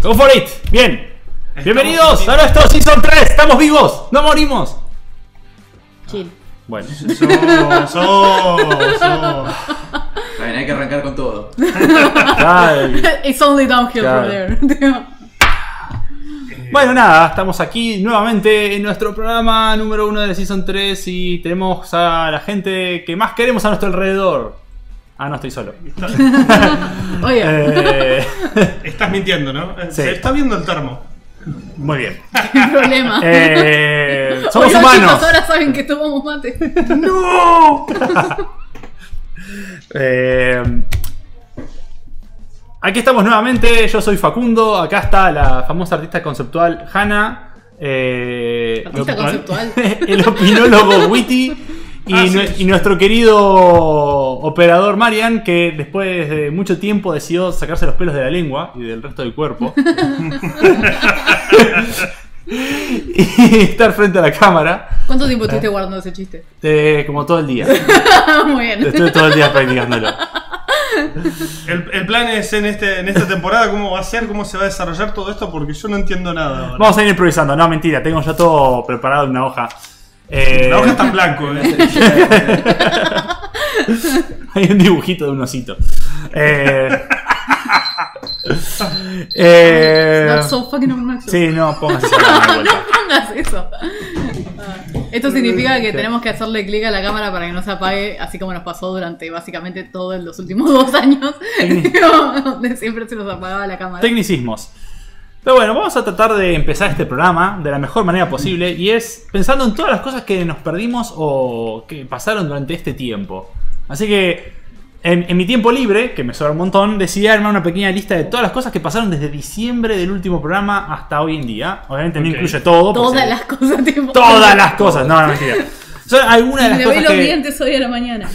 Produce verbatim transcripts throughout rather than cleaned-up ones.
Go for it. Bien. Estamos bienvenidos a nuestro Season tres. Estamos vivos. No morimos. Chill. Bueno. So, so, so. Bien, hay que arrancar con todo. It's only downhill Claro. from there. Bueno, nada, estamos aquí nuevamente en nuestro programa número uno de Season tres y tenemos a la gente que más queremos a nuestro alrededor. Ah, no estoy solo. Oye. Eh, Estás mintiendo, ¿no? Sí. Se está viendo el termo. muy bien. ¿Qué problema? Eh, somos Oigan, humanos. chicos, ahora saben que tomamos mate. ¡No! eh, aquí estamos nuevamente. Yo soy Facundo. Acá está la famosa artista conceptual Hannah. Eh, Artista el- conceptual. El opinólogo Witty. Y, Ah, sí. nue- y nuestro querido operador Marian, que después de mucho tiempo decidió sacarse los pelos de la lengua y del resto del cuerpo. Y estar frente a la cámara. ¿Cuánto tiempo estuviste guardando ese chiste? eh, como todo el día. Muy bien. Estuve todo el día practicándolo. El, el plan es en, este, en esta temporada cómo va a ser, cómo se va a desarrollar todo esto, porque yo no entiendo nada ahora. Vamos a ir improvisando. No, mentira. Tengo ya todo preparado en una hoja. Eh, La hoja está en blanco, ¿eh? Hay un dibujito de un osito. Eh, eh, That's so fucking obnoxious. sí, no, póngase esa cámara de vuelta. No pongas eso. Ah, Esto significa que tenemos que hacerle clic a la cámara para que no se apague, así como nos pasó durante básicamente todos los últimos dos años, donde siempre se nos apagaba la cámara. Tecnicismos. Pero bueno, vamos a tratar de empezar este programa de la mejor manera posible. Y es pensando en todas las cosas que nos perdimos o que pasaron durante este tiempo. Así que en, en mi tiempo libre, que me sobra un montón, decidí armar una pequeña lista de todas las cosas que pasaron desde diciembre del último programa hasta hoy en día. Obviamente no Ok. incluye todo. porque Todas se- las cosas, tipo. Todas las cosas. No, no, mentira. Son algunas de las Me doy cosas los que... dientes hoy a la mañana.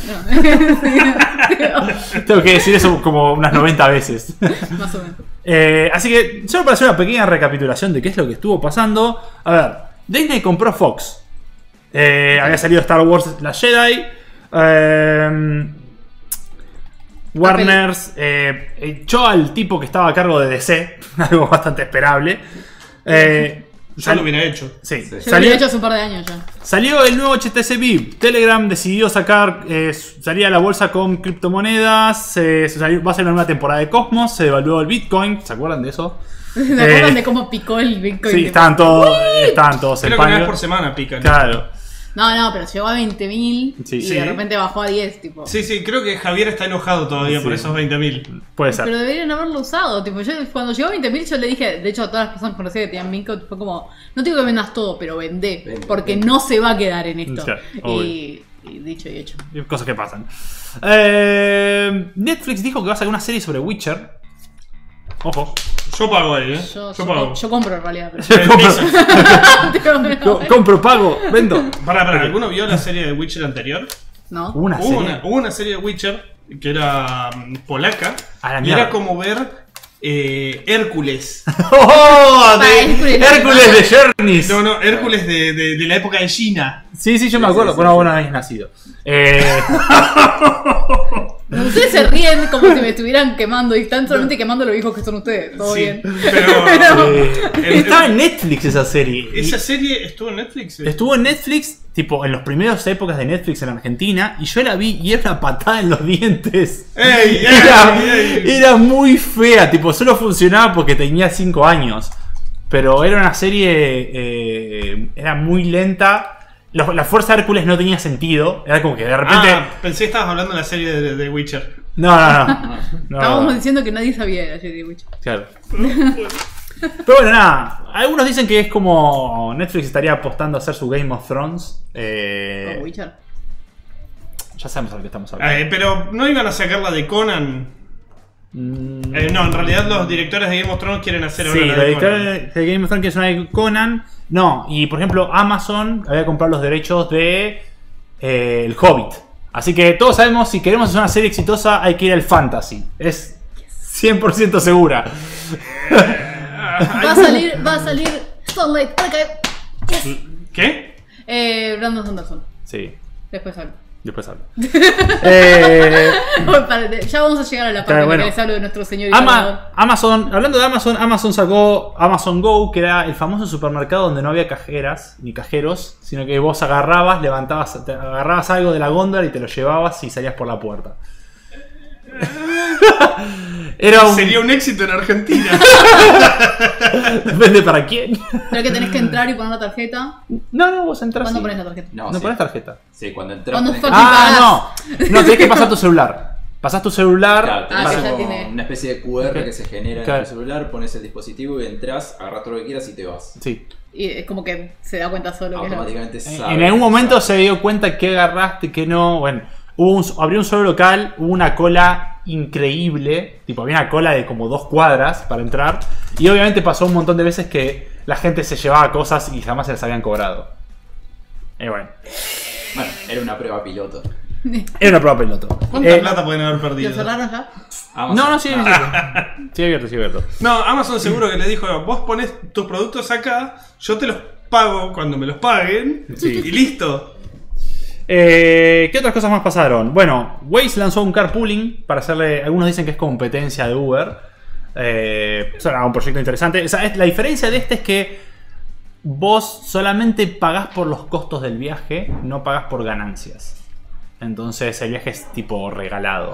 No. Tengo que decir eso como unas noventa veces. Más o menos. Eh, así que, solo para hacer una pequeña recapitulación de qué es lo que estuvo pasando. A ver, Disney compró Fox. Eh, había salido Star Wars La Jedi. Eh, Warner's eh, echó al tipo que estaba a cargo de D C. Algo bastante esperable. Eh, Yo lo hubiera hecho. sí, Yo lo salió, había hecho hace un par de años ya. salió el nuevo H T C V I V. Telegram decidió sacar, eh, salía a la bolsa con criptomonedas. eh, salió- va a ser una nueva temporada de Cosmos. Se devaluó el Bitcoin. ¿Se acuerdan de eso? ¿Se acuerdan Eh, de cómo picó el Bitcoin? Sí, estaban todos, estaban todos en Creo que una vez pánico. por semana pican. Claro. No, no, pero llegó a veinte mil Sí. y Sí. de repente bajó a diez, tipo. Sí, sí, creo que Javier está enojado todavía Sí. por esos veinte mil. Puede ser. Pero deberían haberlo usado. Tipo, yo cuando llegó a veinte mil yo le dije, de hecho a todas las personas conocidas que tenían Bitcoin, fue como, no te digo que vendas todo, pero vendé, Vende, porque vende. no se va a quedar en esto. Claro, y, y dicho y hecho. Cosas que pasan. Eh, Netflix dijo que va a sacar una serie sobre Witcher. Ojo. Yo pago ahí, ¿eh? Yo, Yo yo- pago. yo compro en realidad. Pero... compro, Tipo, no, co- compro, pago, vendo. Pará, pará, ¿alguno vio la serie de Witcher anterior? no. Una Hubo serie. una, hubo una serie de Witcher que era mm, polaca. A la y mierda. era como ver eh, Hércules. ¡Oh! De Pa, Hércules. Hércules de Journeys. No, no, Hércules de, de, de la época de China. Sí, sí, yo me Sí, acuerdo. sí, Bueno, sí. vos no habéis nacido. Eh, Ustedes se ríen como si me estuvieran quemando y están solamente quemando los hijos que son ustedes. Todo Sí, bien. pero eh, El- estaba en Netflix esa serie. esa serie estuvo en Netflix. Estuvo en Netflix, tipo, en las primeras épocas de Netflix en Argentina. Y yo la vi y era una patada en los dientes. ¡Ey, ey, Era, ey! era muy fea, tipo, solo funcionaba porque tenía cinco años. Pero era una serie. eh, era muy lenta. La, la fuerza de Hércules no tenía sentido. Era como que de repente. Ah, pensé que estabas hablando de la serie de, de Witcher. No, no, no. No, Estábamos diciendo que nadie sabía de la serie de Witcher. claro. Pero bueno, nada. Algunos dicen que es como Netflix estaría apostando a hacer su Game of Thrones. Eh, ¿O Witcher? ya sabemos a lo que estamos hablando. Eh, pero no iban a sacarla de Conan. Mm, Eh, no, en realidad los directores de Game of Thrones quieren hacer ahora sí, la la de editora Conan. de Game of Thrones que es una de Conan. No, y por ejemplo, Amazon había comprado los derechos de eh, El Hobbit. Así que todos sabemos, si queremos hacer una serie exitosa, hay que ir al fantasy. Es cien por ciento segura. Va a salir, va a salir Starlight. Ok. Yes. ¿Qué? Eh, Brandon Sanderson. Sí. Después sale. Después hablo. eh, ya vamos a llegar a la parte Claro, en bueno. que les hablo de nuestro señor y Ama- salvador. Amazon, hablando de Amazon, Amazon sacó Amazon Go, que era el famoso supermercado donde no había cajeras ni cajeros, sino que vos agarrabas, levantabas, te agarrabas algo de la góndola y te lo llevabas y salías por la puerta. Era un... Sería un éxito en Argentina. Depende para quién. Pero que tenés que entrar y poner la tarjeta. No, no, vos entras. ¿Cuándo y- pones la tarjeta? No, No sí. pones tarjeta. Sí, cuando entras. Cuando tenés fue- que- Ah, no. No, tenés que pasar tu celular. Pasás tu celular. Claro, tenés Ah, que como ya tiene- una especie de Q R que se genera Claro. en el celular, pones el dispositivo y entras, agarras todo lo que quieras y te vas. Sí. Y es como que se da cuenta solo que es la- Automáticamente En, sabe en algún que momento sabes. se dio cuenta que agarraste, que no. Bueno, hubo un, abrió un solo local, hubo una cola increíble. Tipo, había una cola de como dos cuadras para entrar. Y obviamente pasó un montón de veces que la gente se llevaba cosas y jamás se las habían cobrado. Y bueno, Bueno, era una prueba piloto. era una prueba piloto. ¿Cuánta Eh, plata pueden haber ¿Lo perdido? cerraron ya? Amazon. No, no, sí, sí, sí. Sí, abierto, sí, abierto. No, Amazon seguro que le dijo, vos pones tus productos acá, yo te los pago cuando me los paguen Sí. y listo. Eh, ¿Qué otras cosas más pasaron? Bueno, Waze lanzó un carpooling para hacerle. Algunos dicen que es competencia de Uber. Eh, eso era un proyecto interesante. O sea, es- la diferencia de este es que vos solamente pagás por los costos del viaje, no pagás por ganancias. Entonces el viaje es tipo regalado.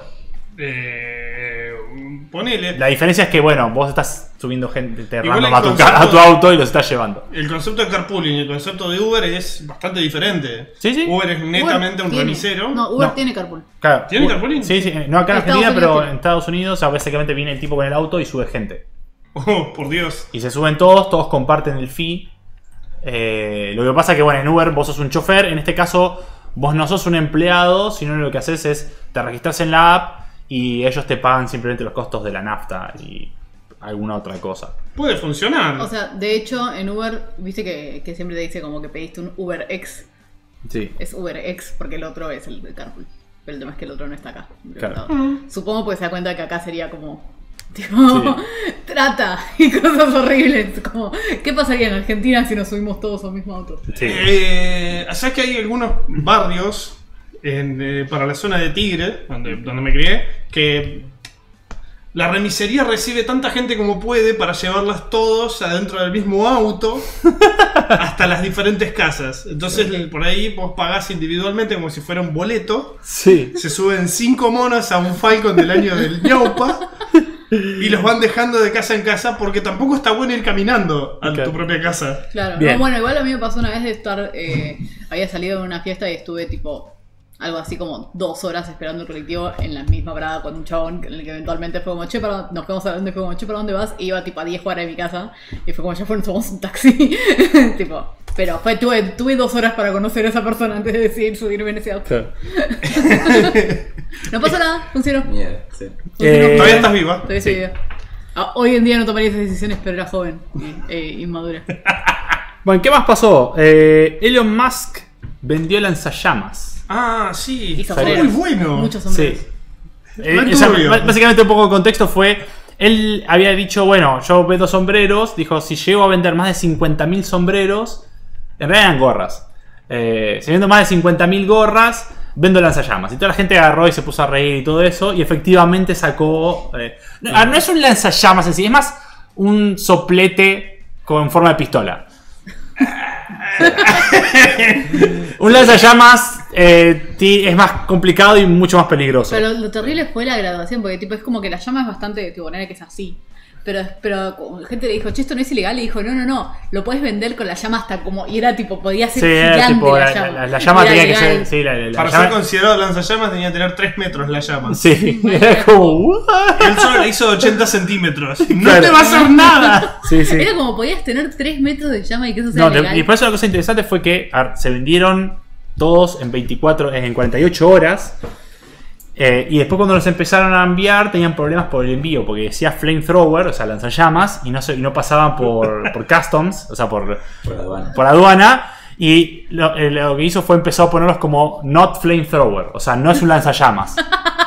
Eh, ponele. La diferencia es que, bueno, vos estás subiendo gente Igual random el a tu, concepto- ca- a tu auto y los estás llevando. El concepto de carpooling y el concepto de Uber es bastante diferente. Sí, sí. Uber es netamente Uber un tiene- remisero. No, Uber No. tiene carpool. Claro, ¿Tiene u- carpooling? Sí, sí. No acá en Estados Argentina, Unidos pero tiene. en Estados Unidos, o sea, básicamente viene el tipo con el auto y sube gente. Oh, por Dios. Y se suben todos, todos comparten el fee. Eh, lo que pasa es que, bueno, en Uber vos sos un chofer. En este caso, vos no sos un empleado, sino lo que haces es te registras en la app y ellos te pagan simplemente los costos de la nafta y alguna otra cosa. Puede funcionar. O sea, de hecho, en Uber, viste que, que siempre te dice como que pediste un Uber X. Sí. Es Uber X porque el otro es el de carpool. Pero el tema es que el otro no está acá. Claro. Supongo porque se da cuenta que acá sería como. Tipo, trata y cosas horribles. Como, ¿qué pasaría en Argentina si nos subimos todos al mismo auto? Sí. Eh, ¿sabes que hay algunos barrios en, eh, para la zona de Tigre, donde, donde me crié, que la remisería recibe tanta gente como puede para llevarlas todos adentro del mismo auto hasta las diferentes casas? Entonces por ahí vos pagás individualmente como si fuera un boleto. Sí. Se suben cinco monos a un Falcon del año del ñaupa y los van dejando de casa en casa porque tampoco está bueno ir caminando a Ok. tu propia casa. Claro, Bien. no, bueno, igual a mí me pasó una vez de estar. Eh, había salido de una fiesta y estuve tipo. Algo así como dos horas esperando el colectivo en la misma parada con un chabón en el que eventualmente fue como, che, ¿para dónde? Nos quedamos hablando y fue como, che, ¿para dónde vas? Y iba tipo a diez cuadras de mi casa y fue como, ya fueron, tomamos un taxi. Tipo, pero fue, tuve, tuve dos horas para conocer a esa persona antes de decidir subirme en ese auto. Claro. No pasa nada, funcionó. Miedo, sí. Eh, Todavía estás viva. Todavía sí. estoy viva. Ah, hoy en día no tomaría esas decisiones, pero era joven y e inmadura. Bueno, ¿qué más pasó? Eh, Elon Musk vendió lanzallamas. Ah, sí. Y Fue sombreros. muy bueno. Muchos sombreros. Sí. Eh, Muy esa- turbio. b- básicamente un poco de contexto fue, él había dicho, bueno, yo vendo sombreros, dijo, si llego a vender más de cincuenta mil sombreros, en realidad eran gorras, eh, si vendo más de cincuenta mil gorras, vendo lanzallamas. Y toda la gente agarró y se puso a reír y todo eso, y efectivamente sacó... eh, no, ah, no es un lanzallamas en sí, es más un soplete con forma de pistola. Un lanzallamas eh, ti- es más complicado y mucho más peligroso. Pero lo terrible fue la graduación, porque tipo es como que la llama es bastante, tipo, poner que es así. Pero, pero como la gente le dijo, che, esto no es ilegal, y dijo, no, no, no, lo puedes vender con la llama hasta como, y era tipo, podía ser Sí, era gigante tipo, la, la, llama. la- la llama Era tenía que legal. ser. Sí, la, la- la Para llama- ser considerado lanzallamas tenía que tener tres metros la llama. Sí, Vale, era era como. como- "What?". Él solo le hizo ochenta centímetros. No Claro. te va a hacer nada. Sí, sí. Era como, podías tener tres metros de llama y que eso sea No, de- legal. y por eso la cosa interesante fue que a ver, se vendieron todos en veinticuatro, en cuarenta y ocho horas. Eh, y después cuando los empezaron a enviar tenían problemas por el envío, porque decía flamethrower, o sea, lanzallamas, y no, se, y no pasaban por, por customs, o sea, por, Por la aduana. por aduana. Y lo, eh, lo que hizo fue empezó a ponerlos como not flamethrower, o sea, no es un lanzallamas.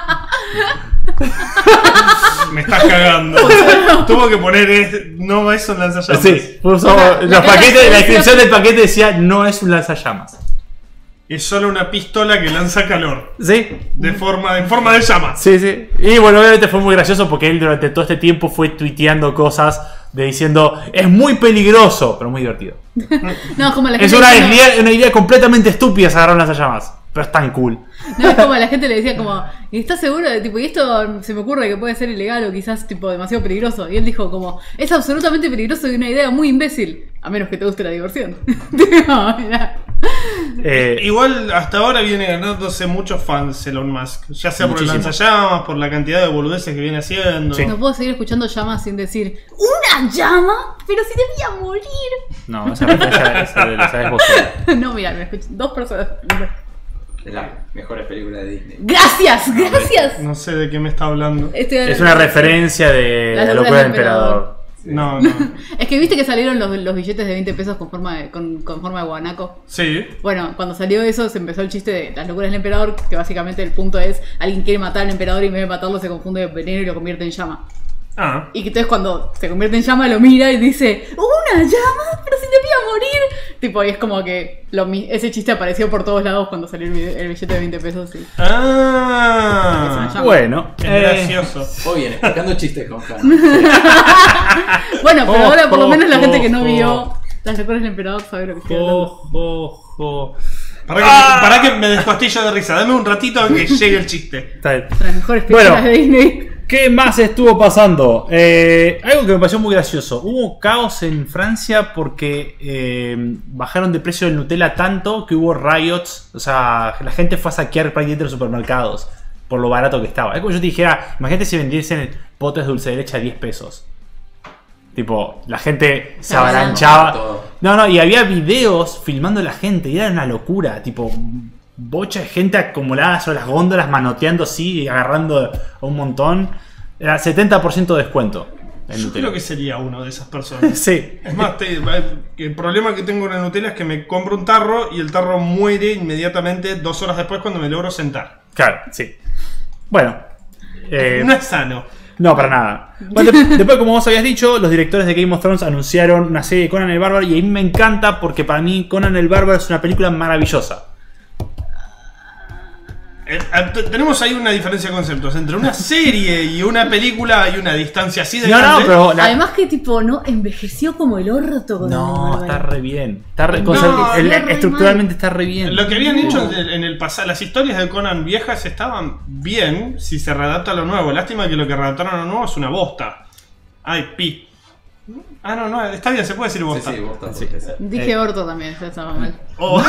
Me estás cagando. Tuvo que poner es- no es un lanzallamas. Sí, puso La- los la- paquetes, la la- descripción del paquete decía no es un lanzallamas. es solo una pistola que lanza calor. Sí. De forma, en forma de llama. Sí, sí. Y bueno, obviamente fue muy gracioso porque él durante todo este tiempo fue tuiteando cosas de diciendo es muy peligroso, pero muy divertido. No, como la Es gente una diciendo- idea, una idea completamente estúpida agarrar las llamas, pero es tan cool. No, es como la gente le decía como, ¿y estás seguro? De, tipo, y esto se me ocurre que puede ser ilegal o quizás tipo demasiado peligroso. Y él dijo como, es absolutamente peligroso y una idea muy imbécil. A menos que te guste la diversión. No, mira. Eh, Igual hasta ahora viene ganándose muchos fans Elon Musk. Ya sea por el Muchísimo. lanzallamas, por la cantidad de boludeces que viene haciendo. Sí. No puedo seguir escuchando llamas sin decir, ¿una llama? Pero si debía morir. no, esa referencia esa la sabes vos. No, mira, me escuchan dos personas. De las mejores películas de Disney. Gracias, gracias. No sé de qué me está hablando. Estoy Es una referencia de La la locura locura del del emperador. No, no. Es que viste que salieron los, los billetes de veinte pesos con forma de, con, con forma de guanaco. Sí. Bueno, cuando salió eso se empezó el chiste de las locuras del emperador, que básicamente el punto es alguien quiere matar al emperador y en vez de matarlo se confunde de veneno y lo convierte en llama. Ah. Y que entonces cuando se convierte en llama lo mira y dice, ¿una llama? Pero si debía morir. Tipo, y es como que lo, mi- ese chiste apareció por todos lados cuando salió el, video- el billete de veinte pesos. Sí. Ah. Bueno, Es eh, gracioso. Muy bien, explicando chistes con Fran. Bueno, pero Oh, ahora por lo oh, menos la gente oh, que no oh. vio las locuras del emperador sabe lo que estoy hablando. jo, jo, jo. Para que, para que me descostillo de risa. Dame un ratito a que llegue el chiste. Está bien. Las mejores películas Bueno. de Disney. ¿Qué más estuvo pasando? Eh, algo que me pareció muy gracioso. Hubo caos en Francia porque eh, bajaron de precio el Nutella tanto que hubo riots. O sea, la gente fue a saquear prácticamente los supermercados por lo barato que estaba. Es como yo te dijera, imagínate si vendiesen potes de dulce de leche a diez pesos. Tipo, la gente se Claro, avalanchaba. todo. No, no, y había videos filmando a la gente y era una locura. Tipo, bocha de gente acumulada sobre las góndolas, manoteando así, y agarrando a un montón. Era setenta por ciento de descuento. en Yo Nutella. creo que sería uno de esas personas. Sí. Es más, te- el problema que tengo con la Nutella es que me compro un tarro y el tarro muere inmediatamente dos horas después cuando me logro sentar. Claro, sí. Bueno. eh, No es sano. No, para nada. Bueno, de- después, como vos habías dicho, los directores de Game of Thrones anunciaron una serie de Conan el Bárbaro y a mí me encanta porque para mí Conan el Bárbaro es una película maravillosa. Eh, eh, te- tenemos ahí una diferencia de conceptos. Entre una serie y una película hay una distancia así de No, no, grande. pero la- Además que tipo, no, envejeció como el orto con No, el está re bien. Está re- No, concept- el- está re estructuralmente está re bien. Lo que habían hecho en, en el pasado, las historias de Conan viejas estaban bien si se readapta a lo nuevo. Lástima que lo que readaptaron a lo nuevo es una bosta. Ay, pi. Ah, no, no, está bien, se puede decir Sí, bosta. sí, vos estás Sí. porque sea. Dije Eh. orto también, ya estaba mal. Oh.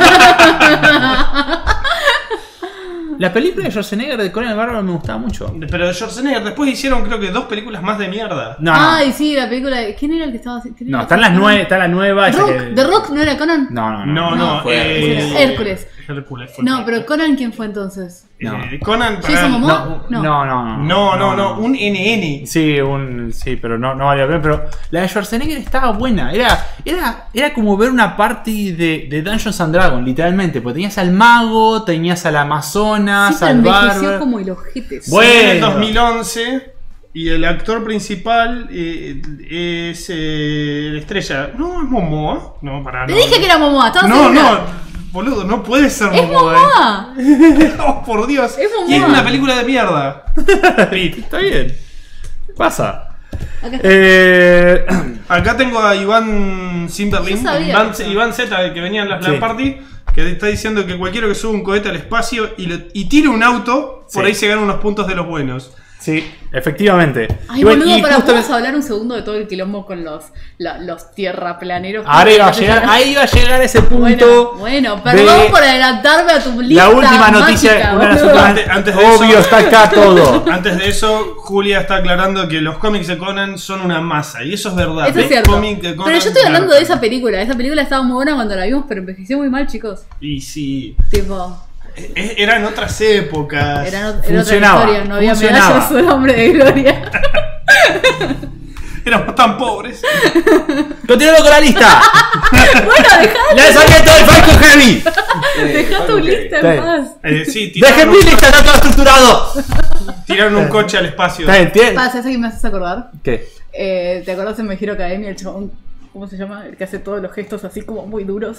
La película de Schwarzenegger de Conan el Bárbaro me gustaba mucho. Pero de Schwarzenegger después hicieron creo que dos películas más de mierda. No, no. Ay, sí, la película de... ¿Quién era el que estaba haciendo? No, están las nueve, está la nueva. esa Rock, que- ¿The Rock no era Conan? No, no, no. No, no, No, fue eh, Hércules. Hércules fue No, el- pero Conan, ¿quién fue entonces? No. Eh, Conan para ¿Jason el- Momoa? No, No. no, no. No, no, no, un N N. Sí, un, sí, pero no, no valía la pena. Pero la de Schwarzenegger estaba buena. Era, era, era como ver una party de, de Dungeons and Dragons, literalmente. Porque tenías al mago, tenías al Amazonas, Sí, pero al envejeció bárbaro. como el ojete. Bueno. En el dos mil once y el actor principal eh, es eh, la estrella. No, es Momoa. No, para Te no. dije que era Momoa, estaba No, segura. no, boludo, no puede ser ¡Es Momoa. Momoa! eh. Oh, por Dios. Es Momoa. Y es una película de mierda. Pete. Está bien. Pasa. Acá está. Eh, Acá tengo a Iván Simberlin, Yo sabía Iván, eso. Iván Z, que venía en la Sí. LAN Party, que está diciendo que cualquiera que suba un cohete al espacio y, lo- y tire un auto, por Sí. ahí se ganan unos puntos de los buenos. sí, efectivamente. Ay, Y bueno, boludo, y para justamente- ¿podemos hablar un segundo de todo el quilombo con los, la- los tierraplaneros? ahora iba a llegar, ahí iba a llegar ese punto. Bueno, bueno, perdón de por adelantarme a tu lista. la última noticia, mágica, una de las boludo. últimas- Antes- antes de obvio, eso- está acá todo. Antes de eso, Julia está aclarando que los cómics de Conan son una masa, y eso es verdad. Eso es ¿Ves? cierto. Cómic de Conan, Pero yo estoy hablando claro. de esa película. Esa película estaba muy buena cuando la vimos, pero envejeció muy mal, chicos. Y sí, Tipo, e- eran otras épocas. era, no- era otra Funcionaba, historia. No había funcionaba. medallas, solo hombre de gloria. Éramos tan pobres. Continuando con la lista. Bueno, dejá, Lanzamiento del Falcon Heavy. Eh, dejá tu Falcon lista Está en bien. paz. Eh, sí, Dejen tiraron, mi un, lista, está todo estructurado. tiraron un coche al espacio. Está bien, ¿tiene- Paz, ¿sabes a quién me haces acordar? ¿Qué? Eh, ¿Te acordás en My Hero Academia el chabón? ¿Cómo se llama? El que hace todos los gestos así como muy duros.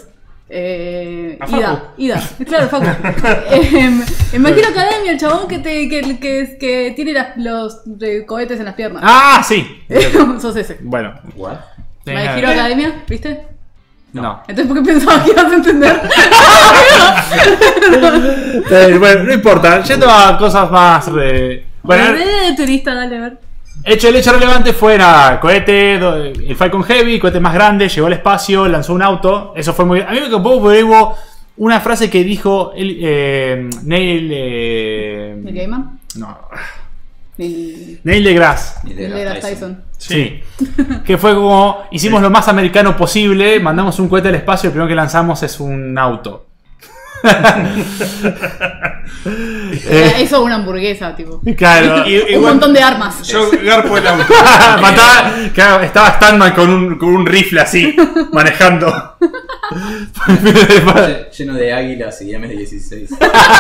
Eh, A Facu. Ida, Ida, claro, Facu. eh, en My Hero Academia, el chabón que, te, que, que, que tiene las, los eh, cohetes en las piernas. Ah, sí. Sos ese. Bueno. What? My Hero Academia, ¿viste? No. Entonces, ¿por qué pensabas que ibas a entender? Eh, bueno, no importa. Yendo a cosas más. eh, Bueno, de turista, dale a ver. hecho, el hecho relevante fue nada, cohete, do- el Falcon Heavy, cohete más grande, llegó al espacio, lanzó un auto. Eso fue muy. A mí me preocupó porque hubo una frase que dijo el, eh, Neil. Eh, ¿El Gaiman? no. El, Neil deGrasse. Ni el de de la Tyson. Tyson. Sí. Que fue como. Hicimos lo más americano posible, mandamos un cohete al espacio, el primero que lanzamos es un auto. Eh, Hizo una hamburguesa, tipo. Claro. Y- Un igual- montón de armas. Yo garpo el auto. Mataba, claro, estaba Stanman con un, con un rifle así, manejando. Lle- Lleno de águilas y eme dieciséis.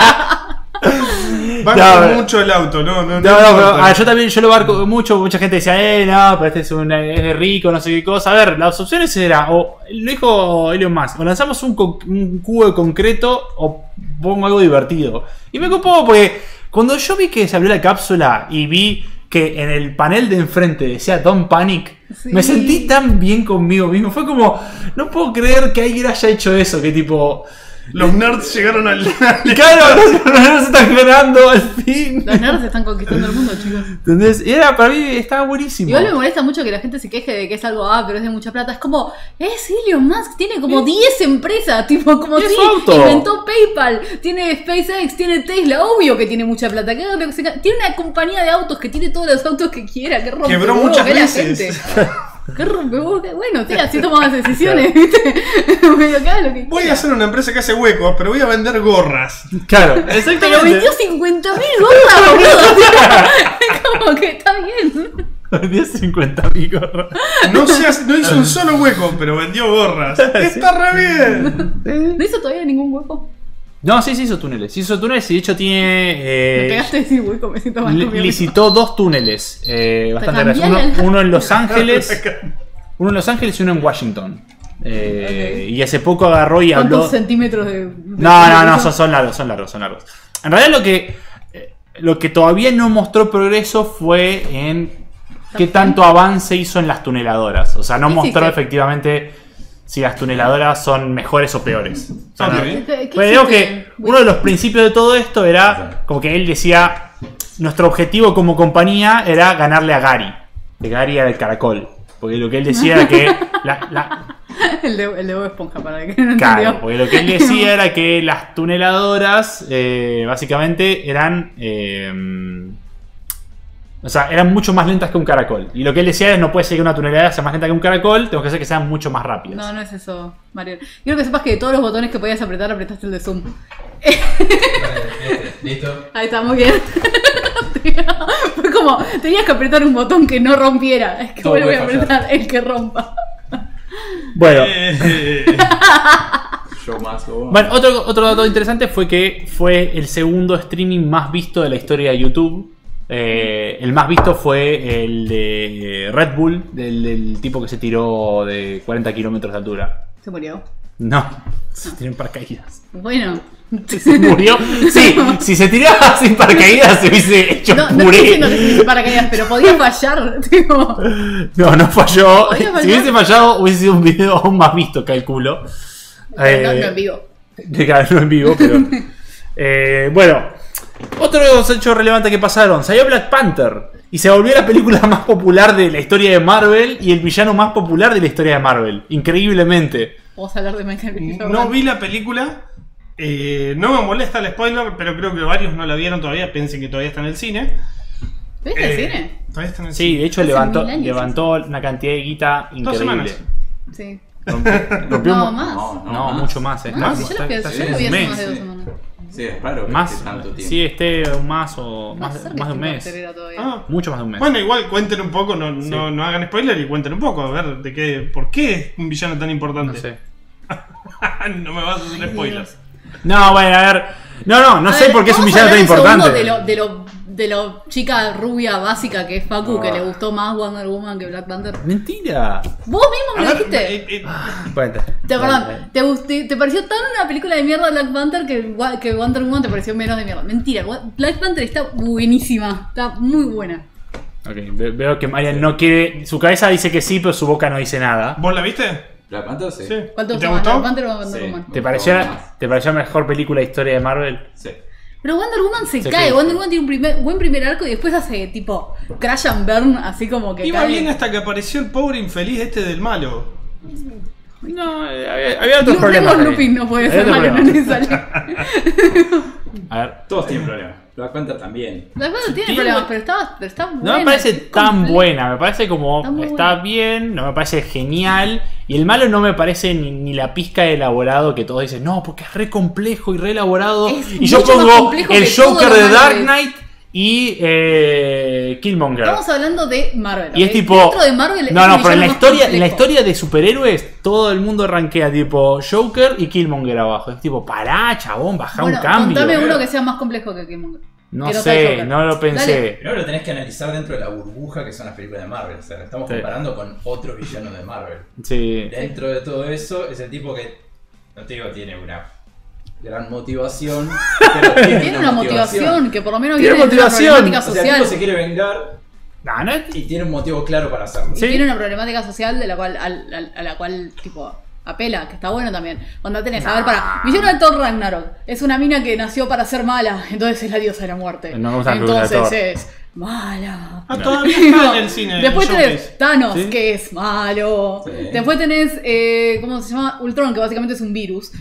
Banco No, mucho el auto, no, no, No, no, pero importa. ah, yo también yo lo barco mucho, mucha gente decía, eh, no, pero este es, un, es de rico, no sé qué cosa. A ver, las opciones eran, o lo dijo Elon Musk, o lanzamos un, co- un cubo de concreto o pongo algo divertido. Y me ocupó porque cuando yo vi que se abrió la cápsula y vi que en el panel de enfrente decía Don't Panic, Sí. me sentí tan bien conmigo mismo. Fue como, no puedo creer que alguien haya hecho eso, que tipo... Los nerds llegaron al. Claro, los nerds están ganando al fin. Los nerds están conquistando el mundo, chicos. ¿Entendés? Y era, para mí estaba buenísimo. Igual me molesta mucho que la gente se queje de que es algo, ah, pero es de mucha plata. Es como, es Elon Musk, tiene como diez empresas, tipo, como Y es si su auto. inventó PayPal, tiene SpaceX, tiene Tesla, obvio que tiene mucha plata. Que haga lo que se ca- tiene una compañía de autos que tiene todos los autos que quiera, que rompe Quebró huevos, muchas que la veces. gente. Que rompe huevos, que bueno, sí, así tomas decisiones, ¿viste? Medio que haga lo que Voy quiera. a hacer una empresa que hace huecos, pero voy a vender gorras. Claro, Pero exactamente. vendió cincuenta mil gorras, boludo. Es como que está bien. Vendió cincuenta mil gorras. No, se hace- no hizo un solo hueco, pero vendió gorras. Está re bien. ¿No hizo todavía ningún hueco? No, sí, sí hizo túneles. Sí hizo túneles y de hecho tiene. Me Eh, pegaste a decir hueco, me siento mal li- conmigo licitó dos túneles. Eh, bastante cambié grandes. la- Uno, uno en Los Ángeles. Uno en Los Ángeles y uno en Washington. Eh, Ok. Y hace poco agarró y habló. ¿Cuántos centímetros de.? de- No, no, de- no, son, son largos, son largos, son largos. En realidad lo que. eh, Lo que todavía no mostró progreso fue en qué tanto avance hizo en las tuneladoras. O sea, no ¿Qué mostró hiciste? efectivamente si las tuneladoras son mejores o peores. O sea, Ok. no- ¿Qué- qué Pues digo hiciste? que uno de los principios de todo esto era como que él decía, nuestro objetivo como compañía era ganarle a Gary. Que Gary era el caracol. Porque lo que él decía era que... la- la- El de, el de Bob Esponja, para que no claro, entendió. porque lo que él decía era que las tuneladoras eh, básicamente eran... eh, o sea, eran mucho más lentas que un caracol. Y lo que él decía es, no puede ser que una tuneladora sea más lenta que un caracol, tenemos que hacer que sean mucho más rápidas. No, no es eso, Mario. Quiero que sepas que de todos los botones que podías apretar, apretaste el de zoom. ¿Listo? Ahí está, muy bien. Fue como, tenías que apretar un botón que no rompiera. Es que Todo vuelvo a puede fallar. apretar el que rompa. Bueno, Eh, Show más go on. Bueno, otro, otro dato interesante fue que fue el segundo streaming más visto de la historia de YouTube. Eh, el más visto fue el de Red Bull, del, del tipo que se tiró de cuarenta kilómetros de altura. Se murió. No, se tiró en paracaídas. Bueno. Se murió. Sí, si se tiraba sin paracaídas se hubiese hecho No, no estoy puré. diciendo que se hizo paracaídas, pero podía fallar. Tipo, No, no falló. ¿Podía Si fallar? hubiese fallado, hubiese sido un video aún más visto, calculo. no, Eh, no en vivo. Claro, no en vivo, pero. eh, bueno, otros hechos relevantes que pasaron. Salió Black Panther y se volvió la película más popular de la historia de Marvel y el villano más popular de la historia de Marvel. Increíblemente. Vamos a hablar de Michael B. Jordan. no vi la película. eh, no me molesta el spoiler, pero creo que varios no la vieron todavía. Piensen que todavía está en el cine. ¿Viste el Eh, cine? Todavía está en el Sí, cine. de hecho Hace levantó, mil años levantó una cantidad de guita Dos increíble. semanas. Sí. Rompió, rompió No, mu- más. No, no, No, más. mucho más. eh. Más, Está- yo lo que está- yo está lo vi un hace mes. más de dos sí. semanas. Sí, es raro que Más, esté tanto tiempo. sí, esté un más o Más más, cerca más de un está en mes. cartelera todavía. Ah, Mucho más de un mes. bueno, igual cuenten un poco, no, Sí. no, no hagan spoiler y cuenten un poco, a ver de qué, por qué es un villano tan No importante. sé. No me vas a hacer Ay, spoilers. No, bueno, a ver. No, no, no A sé ver, por qué es un vamos villano a tan hablar un segundo importante. De lo, de lo de la chica rubia básica que es Facu, No. que le gustó más Wonder Woman que Black Panther. Mentira. Vos mismo me A lo ver, dijiste. eh, eh, Cuenta. Te, perdón, te, gusté- te pareció tan una película de mierda Black Panther que, Wa- que Wonder Woman te pareció menos de mierda. Mentira, Wa- Black Panther está buenísima, está muy buena. Ok, ve- veo que Marian no quiere. Su cabeza dice que sí, pero su boca no dice nada. ¿Vos la viste? ¿Black Panther? Sí. Sí. ¿Cuál te ¿Y gustó te más, gustó? Black Panther o Wonder Sí. Woman? ¿Te pareció, más. ¿Te pareció la mejor película de historia de Marvel? Sí. Pero Wonder Woman se, Se cae, cae. Wonder Woman tiene un primer- buen primer arco y después hace tipo crash and burn, así como que Iba cae. bien hasta que apareció el pobre infeliz este del malo. No, eh, había, había otros Lu- problemas. Remus ahí. Lupin no puede Había ser otros malo, no problemas. le sale. A ver. Todos tienen problemas. Black Panther también. Black Panther tiene Tiene- problemas, pero está, pero está buena. No me parece es tan completa. buena, me parece como Está muy está buena. bien, no me parece genial. Y el malo no me parece ni, ni la pizca de elaborado que todos dicen, no, porque es re complejo y re elaborado. Es Y yo mucho más pongo complejo el que todo Joker lo de malo Dark que es. Knight y eh, Killmonger. Estamos hablando de Marvel. Y es ¿ok? tipo. Dentro de Marvel es no, no, el pero en la villano más historia, en la complejo. historia de superhéroes, todo el mundo rankea tipo Joker y Killmonger abajo. Es tipo, pará, chabón, baja Bueno, un cambio. contame uno que sea más complejo que Killmonger. No que no sea sé, Joker. no lo pensé. Dale. Primero lo tenés que analizar dentro de la burbuja que son las películas de Marvel. O sea, estamos Sí. comparando con otros villanos de Marvel. Sí. Dentro de todo eso, es el tipo que, no te digo, tiene una gran motivación, pero tiene, Tiene una motivación que por lo menos Tiene viene de una motivación. problemática O sea, el social. tipo se quiere vengar No, no es- y tiene un motivo claro para hacerlo. Y Sí. tiene una problemática social de la cual, al- al- a la cual, tipo, apela, que está bueno también. Cuando tenés, a ver, para. Villano de Thor Ragnarok es una mina que nació para ser mala, entonces es la diosa de la muerte. No me gustan las películas de Entonces Thor. es mala. Ah, todavía está en el cine. Después el tenés showcase. Thanos, ¿Sí? que es malo. Sí. Después tenés, eh, ¿cómo se llama? Ultron, que básicamente es un virus.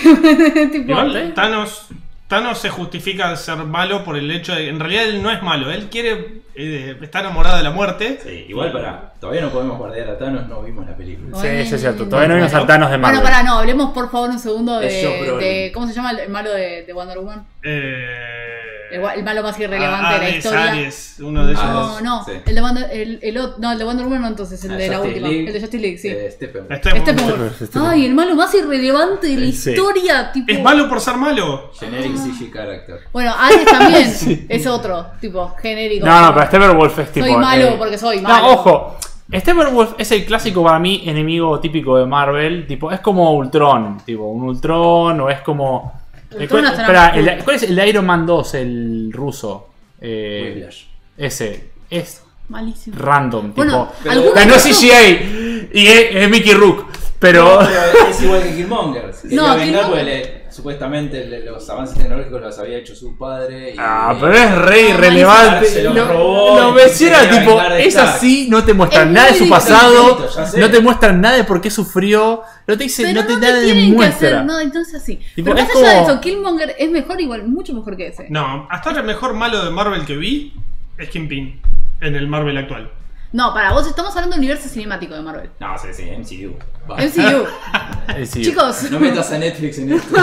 Tipo, Igual Thanos, Thanos se justifica al ser malo por el hecho de que en realidad él no es malo, él quiere eh, está enamorado de la muerte. Sí, igual para. Todavía no podemos guardear a Thanos, no vimos la película. Sí, eso es cierto. Bueno. Todavía no vimos a Thanos de Marvel. Bueno, pará, no, hablemos por favor un segundo Es Josh de, Brolin. de- ¿cómo se llama el malo de, de Wonder Woman? Eh, El, gua- el malo más irrelevante de la Ares, historia. Ares, uno de ellos. Ah, No, no, Sí. el de Wonder, el, el ot- no, el de Wonder Woman no, entonces, el Ah, de la Justice última, League, el de Justice League, sí. Eh, Steppenwolf. Este- Steppenwolf. Steppenwolf. Ay, el malo más irrelevante de la Sí. historia, tipo. Es malo por ser malo. Generic C G character. Bueno, Ares también es otro, tipo, genérico. No, no, pero Steppenwolf es tipo. Soy malo eh, porque soy malo. No, ojo. Steppenwolf es el clásico para mí enemigo típico de Marvel. Tipo, es como Ultron. Tipo, un Ultron o es como. eh, Ultron ¿cuál, hasta espera, la- el- ¿cuál es el de Iron Man dos? El ruso. Eh, Whiplash. ese. Es Malísimo. random. Bueno, tipo. pero- algunos O sea, no es casos- C G I. Y es, es Mickey Rook. Pero. No, pero es igual que Killmonger. Se No, quería vengar Killmonger- porque le- supuestamente le- los avances tecnológicos los había hecho su padre. Y, Ah, pero es re No, irrelevante. se lo Lo, robó lo y menciona se quería tipo, vengar de es Stark. así, no te muestran Es nada de muy su distinto, pasado, ya sé. no te muestran nada de por qué sufrió, no te dice, Pero no te no nada te de tienen que muestra. hacer, no, entonces así. Tipo, Pero es más allá de como- eso, Killmonger es mejor igual, mucho mejor que ese. No, hasta ahora el mejor malo de Marvel que vi es Kingpin en el Marvel actual. No, para vos estamos hablando del universo cinemático de Marvel. No, sí, sí, M C U. Va. M C U. Eh, sí. Chicos, No metas a Netflix en esto.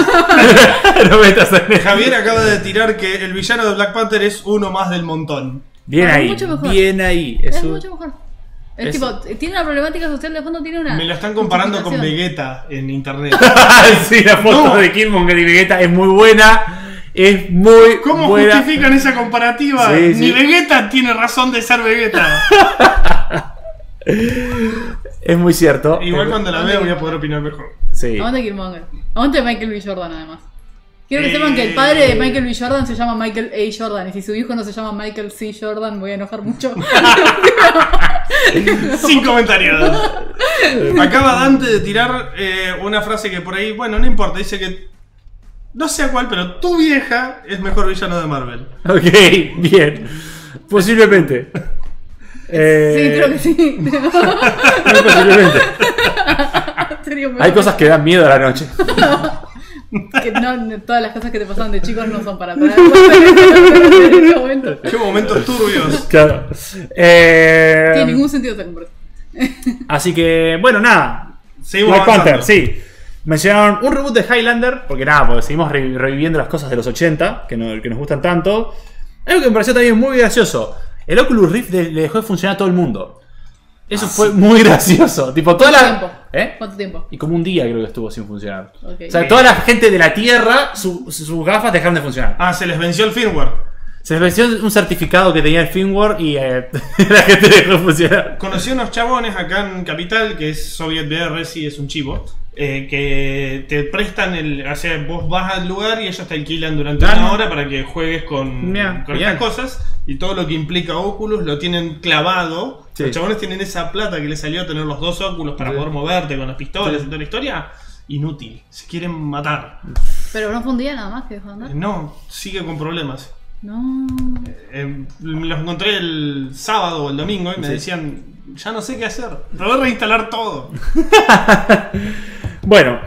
no metas en- Javier acaba de tirar que el villano de Black Panther es uno más del montón. Bien Es ahí, mucho mejor. bien ahí. es Es un- mucho mejor. Es, es- tipo, tiene una problemática social de fondo, tiene una. Me lo están comparando con justificación. Vegeta en internet. sí, la foto No. de Killmonger y Vegeta es muy buena. Es muy ¿Cómo buena. justifican esa comparativa? Sí, Ni sí. Vegeta tiene razón de ser Vegeta. Es muy cierto. Igual Es- cuando la vea voy a poder opinar mejor. Sí. Aguante Killmonger. Aguante Michael B. Jordan, además. Quiero que Eh. sepan que el padre de Michael B. Jordan se llama Michael A. Jordan. Y si su hijo no se llama Michael C. Jordan, me voy a enojar mucho. Sin comentarios. Acaba Dante de tirar eh, una frase que por ahí, bueno, no importa. Dice que no sé a cuál, pero tu vieja es mejor villano de Marvel. Ok, bien. Posiblemente. Eh, Sí, creo que sí. muy posiblemente. Sería muy Hay bueno. cosas que dan miedo a la noche. Que no, todas las cosas que te pasaban de chicos no son para traer en este momento. Qué momentos turbios. Claro. Eh, Tiene ningún sentido esta conversación. Así que, bueno, nada. Seguimos Black avanzando. Panther, sí. Mencionaron un reboot de Highlander, porque nada, porque seguimos re- reviviendo las cosas de los ochenta, que, no- que nos gustan tanto. Algo que me pareció también muy gracioso. El Oculus Rift le, le dejó de funcionar a todo el mundo. Eso Ah, fue muy gracioso. Tipo, toda ¿Cuánto la. tiempo? ¿Eh? ¿Cuánto tiempo? Y como un día creo que estuvo sin funcionar. Ok. O sea, toda la gente de la Tierra, su- sus gafas dejaron de funcionar. Ah, se les venció el firmware. Se venció un certificado que tenía el firmware y eh, la gente dejó de funcionar. Conocí unos chabones acá en Capital, que es Soviet V R, sí, es un chivo, eh, que te prestan el... O sea, vos vas al lugar y ellos te alquilan durante Ah, una no. hora para que juegues con, Mira, con bien. estas cosas. Y todo lo que implica Oculus lo tienen clavado. Sí. Los chabones tienen esa plata que les salió a tener los dos Oculus para Sí. poder moverte con las pistolas Sí. y toda la historia. Inútil. Se quieren matar. Pero no fue un día nada más que dejó de andar. Eh, No, sigue con problemas. No. Eh, los encontré el sábado o el domingo y me Sí. decían, ya no sé qué hacer. Probé a reinstalar todo. Bueno,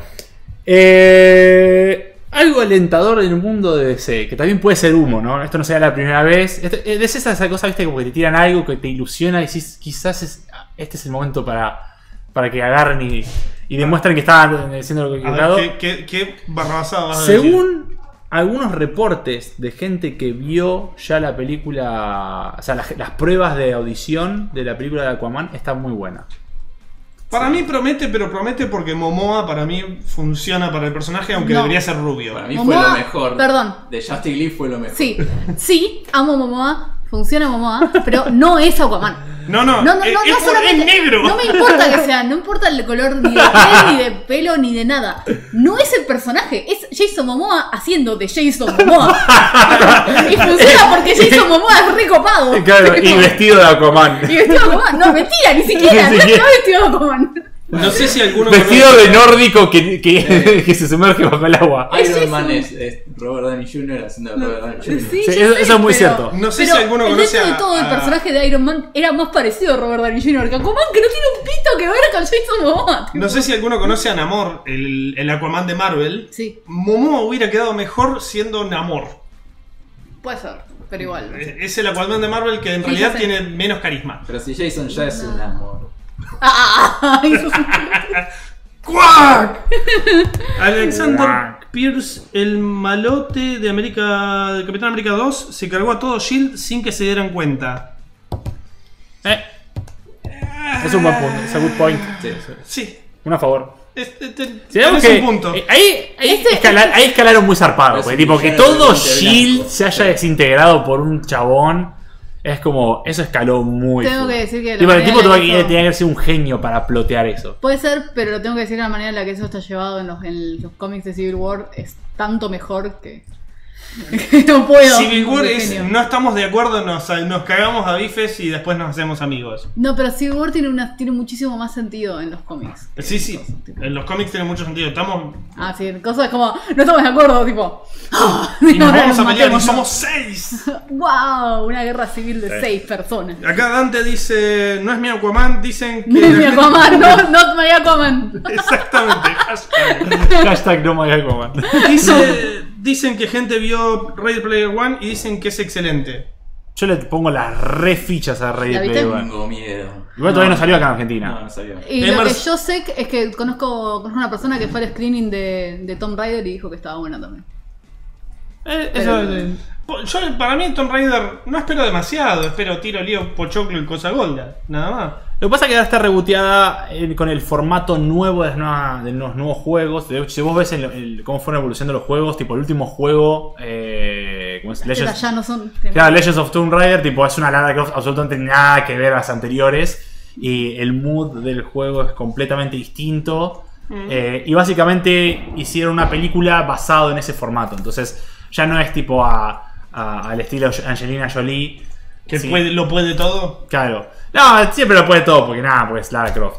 eh, algo alentador en el mundo de D C, que también puede ser humo, ¿no? Esto no sea la primera vez. Esto, eh, D C es esa cosa, viste, como que te tiran algo que te ilusiona y decís, quizás es, este es el momento para, para que agarren y, y demuestren que estaban haciendo lo A equivocado. ver, ¿qué, qué, qué barrabasada vas a decir? Según algunos reportes de gente que vio ya la película, o sea, las, las pruebas de audición de la película de Aquaman están muy buenas. Para mí promete, pero promete porque Momoa para mí funciona para el personaje, aunque No. debería ser rubio. Para mí Momoa- fue lo mejor. perdón. De Justice League fue lo mejor. Sí, sí, amo Momoa, funciona Momoa, pero no es Aquaman. No, no, No, no, no, es, no es por- solamente. es negro. No me importa que sea, no importa el color ni de piel, ni de pelo, ni de nada. No es el personaje, es Jason Momoa haciendo de Jason Momoa. Y funciona porque Jason Momoa es recopado. Claro, y vestido de Aquaman. Y vestido de Aquaman. No, mentira, ni siquiera. Ni No siquiera. está vestido de Aquaman. No sé si alguno Vestido conoce- de nórdico que, que, que se sumerge bajo el agua. Es Iron Jason. Man es, es Robert Downey junior haciendo de Robert Downey junior Sí, Sí, yo eso- sé, eso es muy pero- cierto. No sé pero si alguno el conoce dentro de a- todo el a- personaje de Iron Man era más parecido a Robert Downey junior que Aquaman, que no tiene un pito que ver con Jason Momoa. No sé si alguno conoce a Namor, el, el Aquaman de Marvel. Sí, Momoa hubiera quedado mejor siendo Namor. puede ser, pero igual. Es es el Aquaman de Marvel que en Sí, realidad ya sé. tiene menos carisma. Pero si Jason ya es un amor. Ah, eso es un- ¡Quack! Alexander Pierce, el malote de América, de Capitán América dos, se cargó a todo Shield sin que se dieran cuenta. Eh, es un buen punto, es a good point. Sí, sí. Sí, Un a favor. este, este, Sí, algo tenés que- un punto. eh, Ahí, ahí, Este- escala- ahí escalaron muy zarpado. Es Porque, un tipo, que villano todo totalmente Shield blanco. se haya desintegrado por un chabón. Es como, eso escaló muy Tengo full. que decir que la Tipo, el manera tipo en la tuvo que que- hizo- tenía que ser un genio para plotear eso. Puede ser, pero lo tengo que decir de la manera en la que eso está llevado en los, en los cómics de Civil War es tanto mejor que, que no puedo. Civil War de es, genio. no estamos de acuerdo, nos, nos cagamos a bifes y después nos hacemos amigos. No, pero Civil War tiene, una, tiene muchísimo más sentido en los cómics. Sí, sí, en los cómics tiene mucho sentido. Estamos Ah, sí, cosas como, no estamos de acuerdo, tipo. y nos vamos a pelear y somos seis. ¡Wow! Una guerra civil de seis personas. Acá Dante dice, no es mi Aquaman, dicen que... Mi la gente- Aquaman, no, not my Aquaman. Exactamente, hashtag. Hashtag no me Aquaman. Dice, dicen que gente vio Ready Player One y dicen que es excelente. Yo le pongo las re fichas a Ready ¿La viste? Player One. Tengo miedo. Igual todavía no salió acá en Argentina. No, no sabía. Y Es lo que más- yo sé es que conozco, conozco una persona que fue al screening de, de Tomb Raider y dijo que estaba buena también. Eh, Pero- eso, eh, Yo, para mí, Tomb Raider no espero demasiado. Espero tiro, lío, pochoclo y cosa golda. Nada más. Lo que pasa es que ahora está reboteada eh, con el formato nuevo de, las nuevas- de los nuevos juegos. De hecho, si vos ves el- el- cómo fueron evolucionando los juegos, tipo el último juego, eh, ¿cómo es? Estas Legends, ya no son. claro, Legends of Tomb Raider, tipo es una Lara Croft absolutamente nada que ver a las anteriores. Y el mood del juego es completamente distinto. Eh, y básicamente hicieron una película basado en ese formato. Entonces ya no es tipo a, a- al estilo Angelina Jolie. Que Sí. puede, lo puede todo. Claro. No, siempre lo puede todo, porque nada, pues Lara Croft.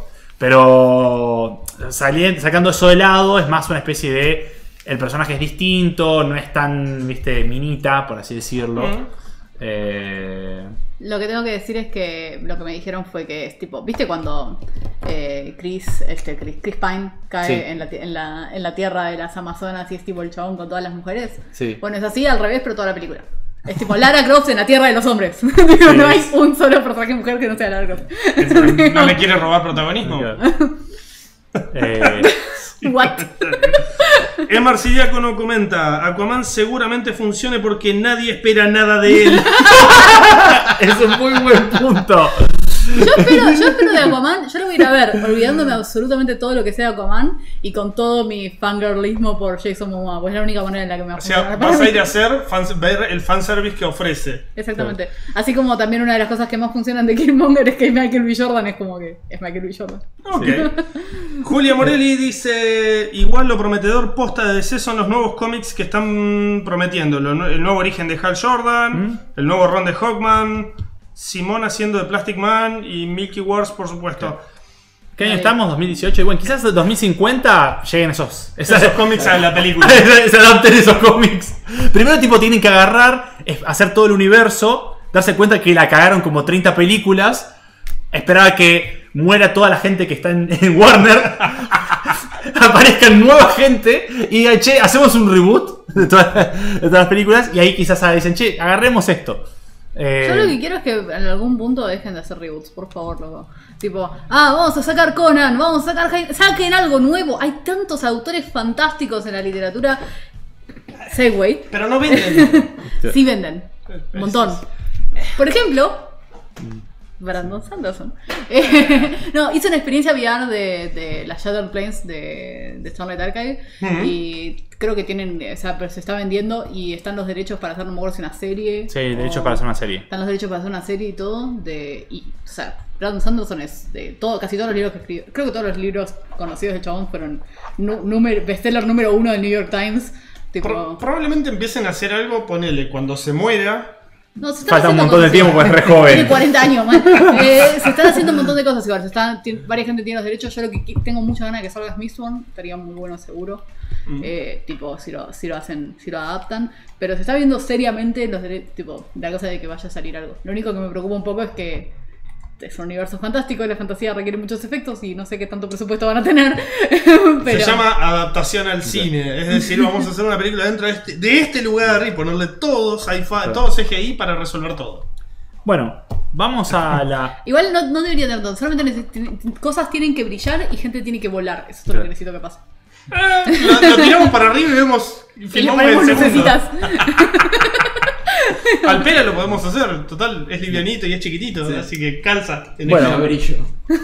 Pero salien- sacando eso de lado, es más una especie de. El personaje es distinto, no es tan, viste, minita, por así decirlo. Mm. Eh, Lo que tengo que decir es que lo que me dijeron fue que es tipo, ¿viste cuando eh, Chris, este, Chris, Chris Pine cae Sí. en, la, ti- en, la, en la tierra de las Amazonas y es tipo el chabón con todas las mujeres? Sí. Bueno, es así al revés, pero toda la película. Es tipo Lara Croft en la tierra de los hombres. Digo, no hay un solo personaje mujer que no sea Lara Croft. ¿No le quiere robar protagonismo? eh, What? Emar Diácono comenta, Aquaman seguramente funcione porque nadie espera nada de él. es un muy buen punto. Yo espero, yo espero de Aquaman, yo lo voy a ir a ver, olvidándome absolutamente todo lo que sea Aquaman y con todo mi fangirlismo por Jason Momoa, pues es la única manera en la que me va a O sea, funcionar. vas a ir a hacer fans- ver el fanservice que ofrece. Exactamente. Así como también una de las cosas que más funcionan de Killmonger es que Michael B. Jordan es como que es Michael B. Jordan. Ok. Julia Morelli dice: igual lo prometedor posta de D C son los nuevos cómics que están prometiendo. Lo nue- el nuevo origen de Hal Jordan, ¿Mm? el nuevo run de Hawkman, Simón haciendo de Plastic Man y Milky Wars, por supuesto. ¿Qué año Ahí. estamos? ¿dos mil dieciocho? Y bueno, quizás en dos mil cincuenta lleguen esos, Esos cómics a la película. se adapten esos cómics. Primero, tipo, tienen que agarrar, es- hacer todo el universo, darse cuenta que la cagaron como treinta películas, esperar a que muera toda la gente que está en, en Warner, aparezca nueva gente y digan, che, hacemos un reboot de todas, de todas las películas y ahí quizás dicen, che, agarremos esto. Eh, Yo lo que quiero es que en algún punto dejen de hacer reboots, por favor, loco. Tipo, ah, vamos a sacar Conan, vamos a sacar... Jaime- saquen algo nuevo. Hay tantos autores fantásticos en la literatura. Segway. Pero no venden. Sí venden. Un montón. Por ejemplo, Brandon Sanderson. Eh, no, hizo una experiencia V R de, de las Shattered Plains de, de Starlight Archive. Ujú. Y creo que tienen, o sea, pero se está vendiendo y están los derechos para hacer, no me acuerdo si una serie. Sí, de hecho, o- para hacer una serie. Están los derechos para hacer una serie y todo. De, y, o sea, Brandon Sanderson es de todo, casi todos los libros que escribió. Creo que todos los libros conocidos del chabón fueron nu- número, bestseller número uno del New York Times. Tipo, Pro- probablemente empiecen a hacer algo, ponele, cuando se muera. no, se están Falta un haciendo montón de cosas tiempo igual. porque es re joven. Tiene cuarenta años, man. Eh, se están haciendo un montón de cosas igual. Se están, tien- varias gente tiene los derechos. Yo lo que qui- tengo mucha ganas de que salga Mistborn. Estaría muy bueno seguro. Mm. Eh, tipo, si lo, si lo hacen, si lo adaptan. Pero se está viendo seriamente los derechos, tipo, la cosa de que vaya a salir algo. Lo único que me preocupa un poco es que es un universo fantástico y la fantasía requiere muchos efectos y no sé qué tanto presupuesto van a tener. Pero... Se llama adaptación al cine. Es decir, vamos a hacer una película dentro de este, de este lugar y ponerle todo sci-fi, todo C G I para resolver todo. Bueno, vamos a la... Igual no, no debería tener todo, solamente neces- cosas tienen que brillar y gente tiene que volar. Eso es todo lo que necesito que pase. Eh, lo, lo tiramos para arriba y vemos. Y Y le filmamos ponemos en segundo. lucecitas. Al pera lo podemos hacer. Total, es livianito y es chiquitito. Sí. Así que calza. En Bueno. el- Bueno, brillo.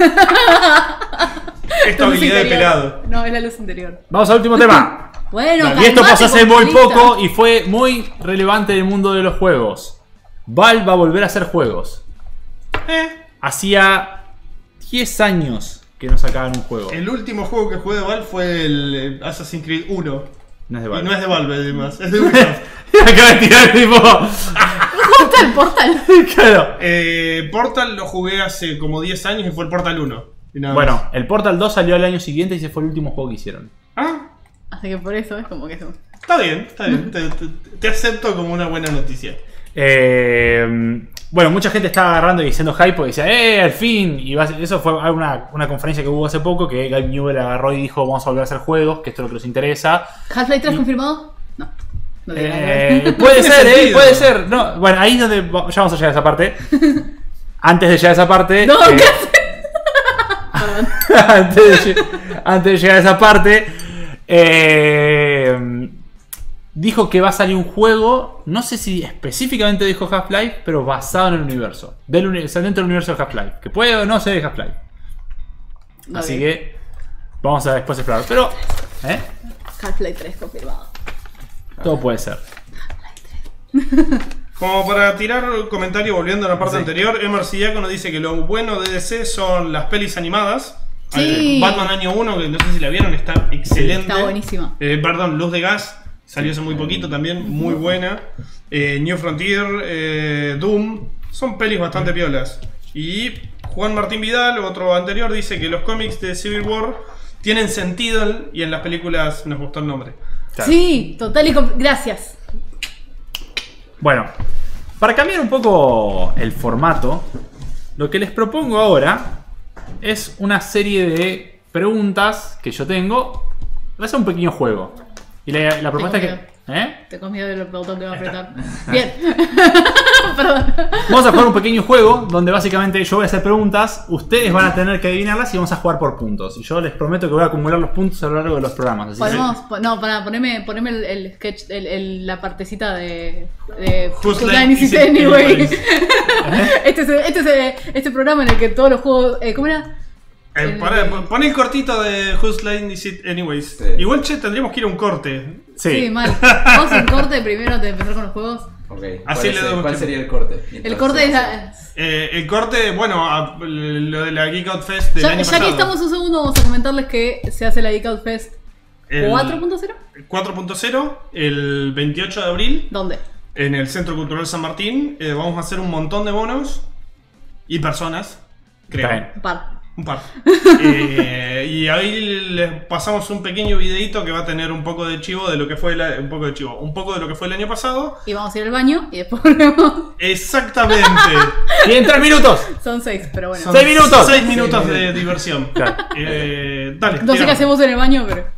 esta Luz habilidad de interior. pelado. No, es la luz interior. Vamos al último tema. Bueno, Y esto pasó hace muy calmate, poco y fue muy relevante en el mundo de los juegos. Valve va a volver a hacer juegos. Eh, Hacía diez años que no sacaban un juego. el último juego que jugué de Valve fue el eh, Assassin's Creed uno. No es de Y Valve. no es de Valve, además. Es de Ubisoft. Acaba de tirar tipo. Portal, portal. Claro. Eh, Portal lo jugué hace como diez años y fue el Portal uno. Y nada Bueno, más. el Portal dos salió al año siguiente y ese fue el último juego que hicieron. Ah, Así que por eso es como que eso. está bien, está bien. Te, te- te acepto como una buena noticia. Eh, bueno, mucha gente estaba agarrando y diciendo hype porque decía, ¡eh, al fin! Y va a ser- eso fue una, una conferencia que hubo hace poco que Gabe Newell agarró y dijo, vamos a volver a hacer juegos, que esto es lo que nos interesa. ¿Half-Life tres Y- confirmado? No. No tiene nada que ver. Eh, puede tiene ser, eh, sentido. puede ser. No, bueno, ahí es donde va- ya vamos a llegar a esa parte. Antes de llegar a esa parte. No, eh, Perdón. antes, de, lle- antes de llegar a esa parte. eh, dijo que va a salir un juego. No sé si específicamente dijo Half-Life, pero basado en el universo. Del uni- o sea, dentro del universo de Half-Life. Que puede o no ser de Half-Life. Así Ok. que vamos a después explorar. Pero, ¿eh? Half-Life tres confirmado. Todo puede ser. Como para tirar el comentario volviendo a la parte Sí. anterior, Emer Diácono dice que lo bueno de D C son las pelis animadas. Sí. Eh, Batman año uno, que no sé si la vieron, está excelente. Está buenísima. Eh, perdón, Luz de Gas, salió hace muy poquito también, muy buena. Eh, New Frontier, eh, Doom, son pelis bastante piolas. Y Juan Martín Vidal, otro anterior, dice que los cómics de Civil War tienen sentido y en las películas nos gustó el nombre. Claro. Sí, total y com- gracias. Bueno, para cambiar un poco el formato, lo que les propongo ahora es una serie de preguntas que yo tengo. Va a ser un pequeño juego. Y la, la propuesta es Tengo que. ¿Eh? Tengo miedo del botón que va a apretar. Bien. Perdón. Vamos a jugar un pequeño juego donde básicamente yo voy a hacer preguntas, ustedes van a tener que adivinarlas y vamos a jugar por puntos. Y yo les prometo que voy a acumular los puntos a lo largo de los programas. Así Podemos, que... po- no, para poneme, poneme el, el sketch, el, el- la partecita de, de Whose Whose Line Line Is Is It It Anyway. Anyways? Este es, este es eh, este programa en el que todos los juegos, eh, ¿cómo era? Eh, El- pará, pon- pon el cortito de Whose Line Is It Anyways. Sí. Igual, che, tendríamos que ir a un corte. Sí. Sí, mal. Vamos en corte primero antes de empezar con los juegos. Ok. Así ¿Cuál, le es el- damos ¿Cuál tiempo. sería el corte? El Mientras corte se es hace. la- Eh, el corte, bueno, a- lo de la Geek Out Fest del Ya, año ya pasado. que estamos un segundo, vamos a comentarles que se hace la Geek Out Fest El cuatro punto cero. cuatro punto cero, el veintiocho de abril, ¿Dónde? en el Centro Cultural San Martín. Eh, vamos a hacer un montón de bonos y personas, creo. Está bien. Un par. Un par. Eh, y ahí les pasamos un pequeño videito que va a tener un poco de chivo de lo que fue la- un poco de chivo, un poco de lo que fue el año pasado. Y vamos a ir al baño y después volvemos. Exactamente. Tienen tres minutos. Son seis, pero bueno. Son Seis minutos. Seis minutos de diversión. Claro. Eh, dale. No sé qué tiramos. hacemos en el baño, pero.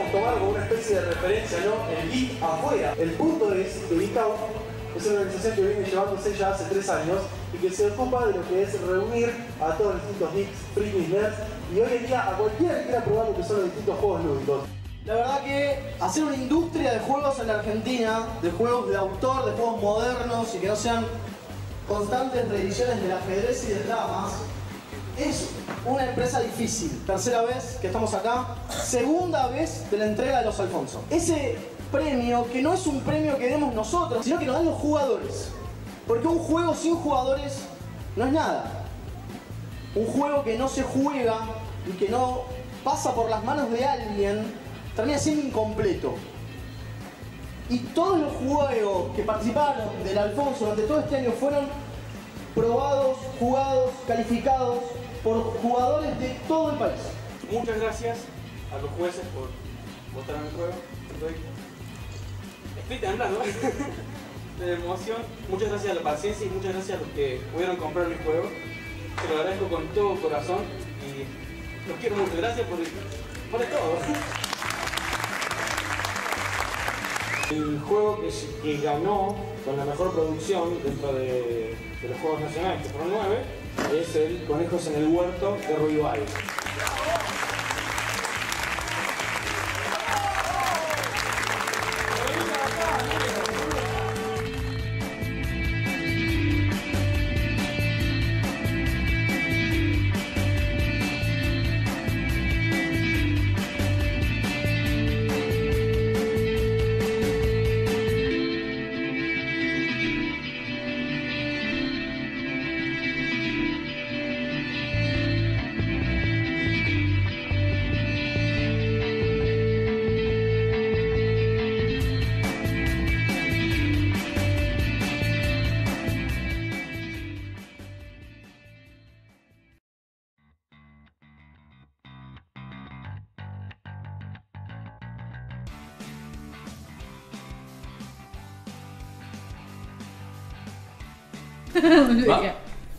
podríamos tomar como una especie de referencia, ¿no? El geek afuera. El punto es que Geek Out es una organización que viene llevándose ya hace tres años y que se ocupa de lo que es reunir a todos los distintos geeks, frikis, nerds y hoy en día a cualquiera que quiera probar lo que son los distintos juegos lúdicos. La verdad que hacer una industria de juegos en la Argentina, de juegos de autor, de juegos modernos y que no sean constantes reediciones del ajedrez y de damas, es una empresa difícil. Tercera vez que estamos acá, segunda vez de la entrega de los Alfonso. Ese premio que no es un premio que demos nosotros, sino que nos dan los jugadores. Porque un juego sin jugadores no es nada. Un juego que no se juega y que no pasa por las manos de alguien termina siendo incompleto. Y todos los juegos que participaron del Alfonso durante todo este año fueron probados, jugados, calificados por jugadores de todo el país. Muchas gracias a los jueces por votar en el juego. Estoy, estoy temblando de emoción. Muchas gracias a la paciencia y muchas gracias a los que pudieron comprar el juego. Se lo agradezco con todo corazón y los quiero mucho. Gracias por, por todo. El juego que, que ganó con la mejor producción dentro de, de los juegos nacionales, que fueron nueve, es el Conejos en el Huerto de Ruy Valle. ¿Va?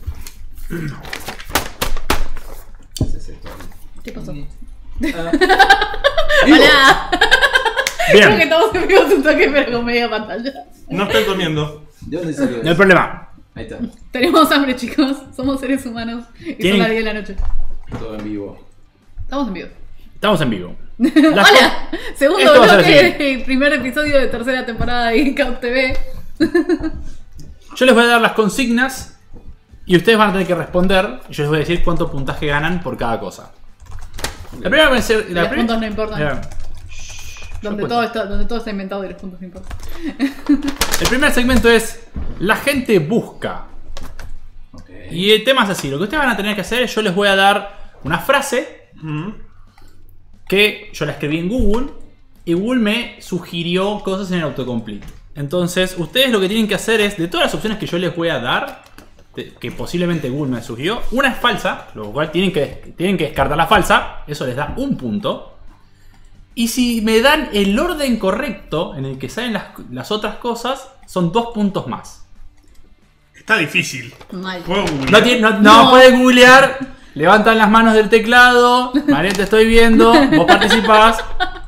¿Qué pasó? Uh, ¡Hola! Bien. Creo que estamos en vivo un toque, pero con media pantalla. No estoy comiendo. ¿De dónde salió No hay eso? problema. Ahí está, Tenemos hambre, chicos. Somos seres humanos. Y son ¿Tienen- las diez de la noche. todo en vivo. Estamos en vivo. Estamos en vivo. Las ¡Hola! Segundo Esto va a ser bloque, así. primer episodio de tercera temporada de Geek Out T V. Yo les voy a dar las consignas y ustedes van a tener que responder. Y yo les voy a decir cuánto puntaje ganan por cada cosa. La primera va a ser. La Los prim- puntos no importan. Ya. Donde Yo todo, cuento. está, donde todo está inventado y los puntos no importan. El primer segmento es la gente busca. Ok. Y el tema es así. Lo que ustedes van a tener que hacer es yo les voy a dar una frase Mm. que yo la escribí en Google y Google me sugirió cosas en el autocomplete. Entonces, ustedes lo que tienen que hacer es, de todas las opciones que yo les voy a dar, de- que posiblemente Google me sugirió, una es falsa, lo cual tienen que, tienen que descartar la falsa, eso les da un punto. Y si me dan el orden correcto en el que salen las, las otras cosas, son dos puntos más. Está difícil. Mal. ¿Puedo googlear? No, tiene- no, no, No. pueden googlear, levantan las manos del teclado, María, te estoy viendo, vos participás.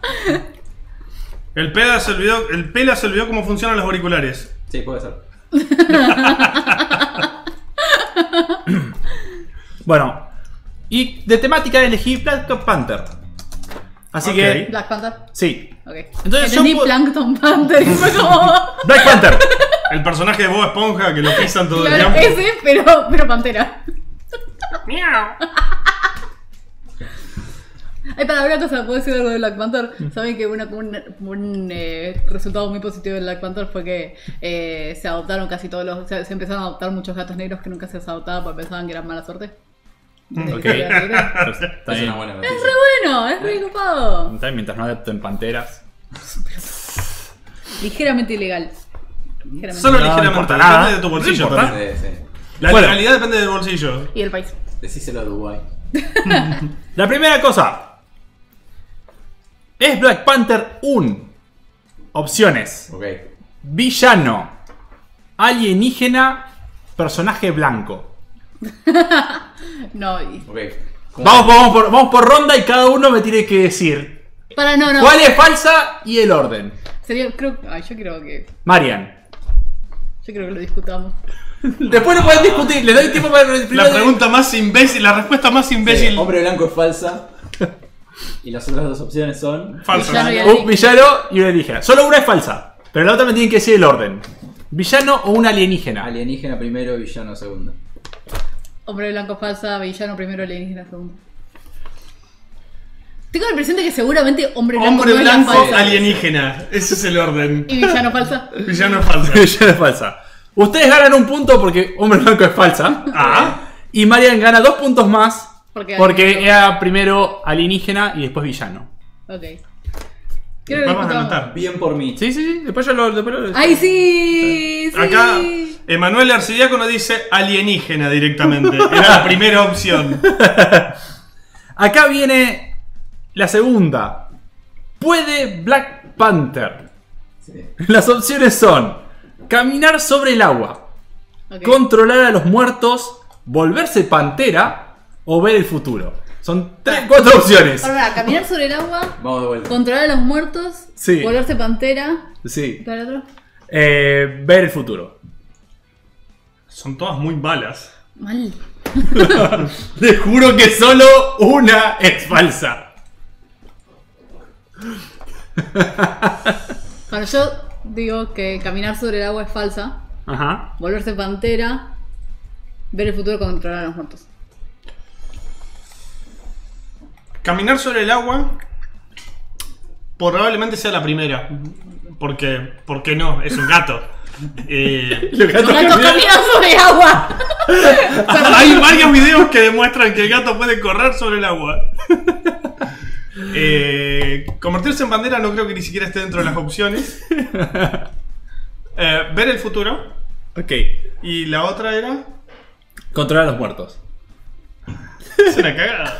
El Pela se olvidó, el Pela se olvidó cómo funcionan los auriculares. Sí, puede ser. Bueno, y de temática elegí Black Panther. Así Ok. que, Black Panther. sí. Ok. Entonces yo Entendí puedo- Plankton Panther y fue como. Black Panther. El personaje de Bob Esponja que lo pisan todo el Claro, tiempo. ese, pero, pero Pantera. Miau. Ay, para ver una cosa, ¿puedo decir algo de Black Panther? Saben que una, un, un eh, resultado muy positivo de Black Panther fue que eh, se adoptaron casi todos los. Se, se empezaron a adoptar muchos gatos negros que nunca se les adoptaba porque pensaban que eran mala suerte. De- Ok. de- de- de- Está Es bien. una buena Es noticia. re bueno, es re ocupado. Está bien, mientras no adopten panteras. Ligeramente ilegal. Ligeramente. Solo No ligeramente, importa depende nada. de tu No bolsillo importa. también. Sí, sí. La Bueno. legalidad depende del bolsillo. Y el país. Decíselo a Dubái. La primera cosa. Es Black Panther uno. Opciones. Ok. Villano. Alienígena. Personaje blanco. No, y- Ok. ¿Cómo- Vamos, vamos, por, vamos por ronda y cada uno me tiene que decir Para, no, no. ¿Cuál es falsa y el orden? Sería, creo. Ay, yo creo que. Marian. Yo creo que lo discutamos. Después lo pueden discutir, les doy tiempo para... La pregunta más imbécil, la respuesta más imbécil. Sí, hombre blanco es falsa. Y las otras dos opciones son... Falsa. Villano y Un villano y una alienígena. Solo una es falsa, pero la otra me tienen que decir el orden. ¿Villano o un alienígena? Alienígena primero, villano segundo. Hombre blanco falsa, villano primero, alienígena segundo. Tengo la impresión de que seguramente hombre blanco Hombre no es la blanco, falsa. alienígena. Ese es el orden. Y villano falsa. Villano es falsa. Villano es falsa. Ustedes ganan un punto porque hombre blanco es falsa. Ah. Y Marian gana dos puntos más Porque, porque era primero alienígena y después villano. Ok. Quiero que Vamos a discutamos. anotar. Bien por mí. Sí, sí, sí. Después yo lo... Después lo... ¡Ay, sí! sí. Acá, Emanuel Arcidiácono dice alienígena directamente. Era la primera opción. Acá viene la segunda. ¿Puede Black Panther? Sí. Las opciones son caminar sobre el agua, Ok. controlar a los muertos, volverse pantera o ver el futuro. Son tres, cuatro opciones. Para, para, caminar sobre el agua, Vamos de vuelta. controlar a los muertos, Sí. volverse pantera. Sí. ¿Cuál otro? Eh, ver el futuro. Son todas muy balas. Mal. Les juro que solo una es falsa. Bueno, yo digo que caminar sobre el agua es falsa, Ajá. volverse pantera, ver el futuro, controlar a los muertos. Caminar sobre el agua probablemente sea la primera. Porque, ¿por qué no? Es un gato. Eh, Los gatos Los gatos caminan- caminan sobre agua. hay varios videos que demuestran que el gato puede correr sobre el agua. Eh, convertirse en bandera no creo que ni siquiera esté dentro de las opciones. Eh, ver el futuro. Ok. Y la otra era... Controlar a los muertos. Es una cagada.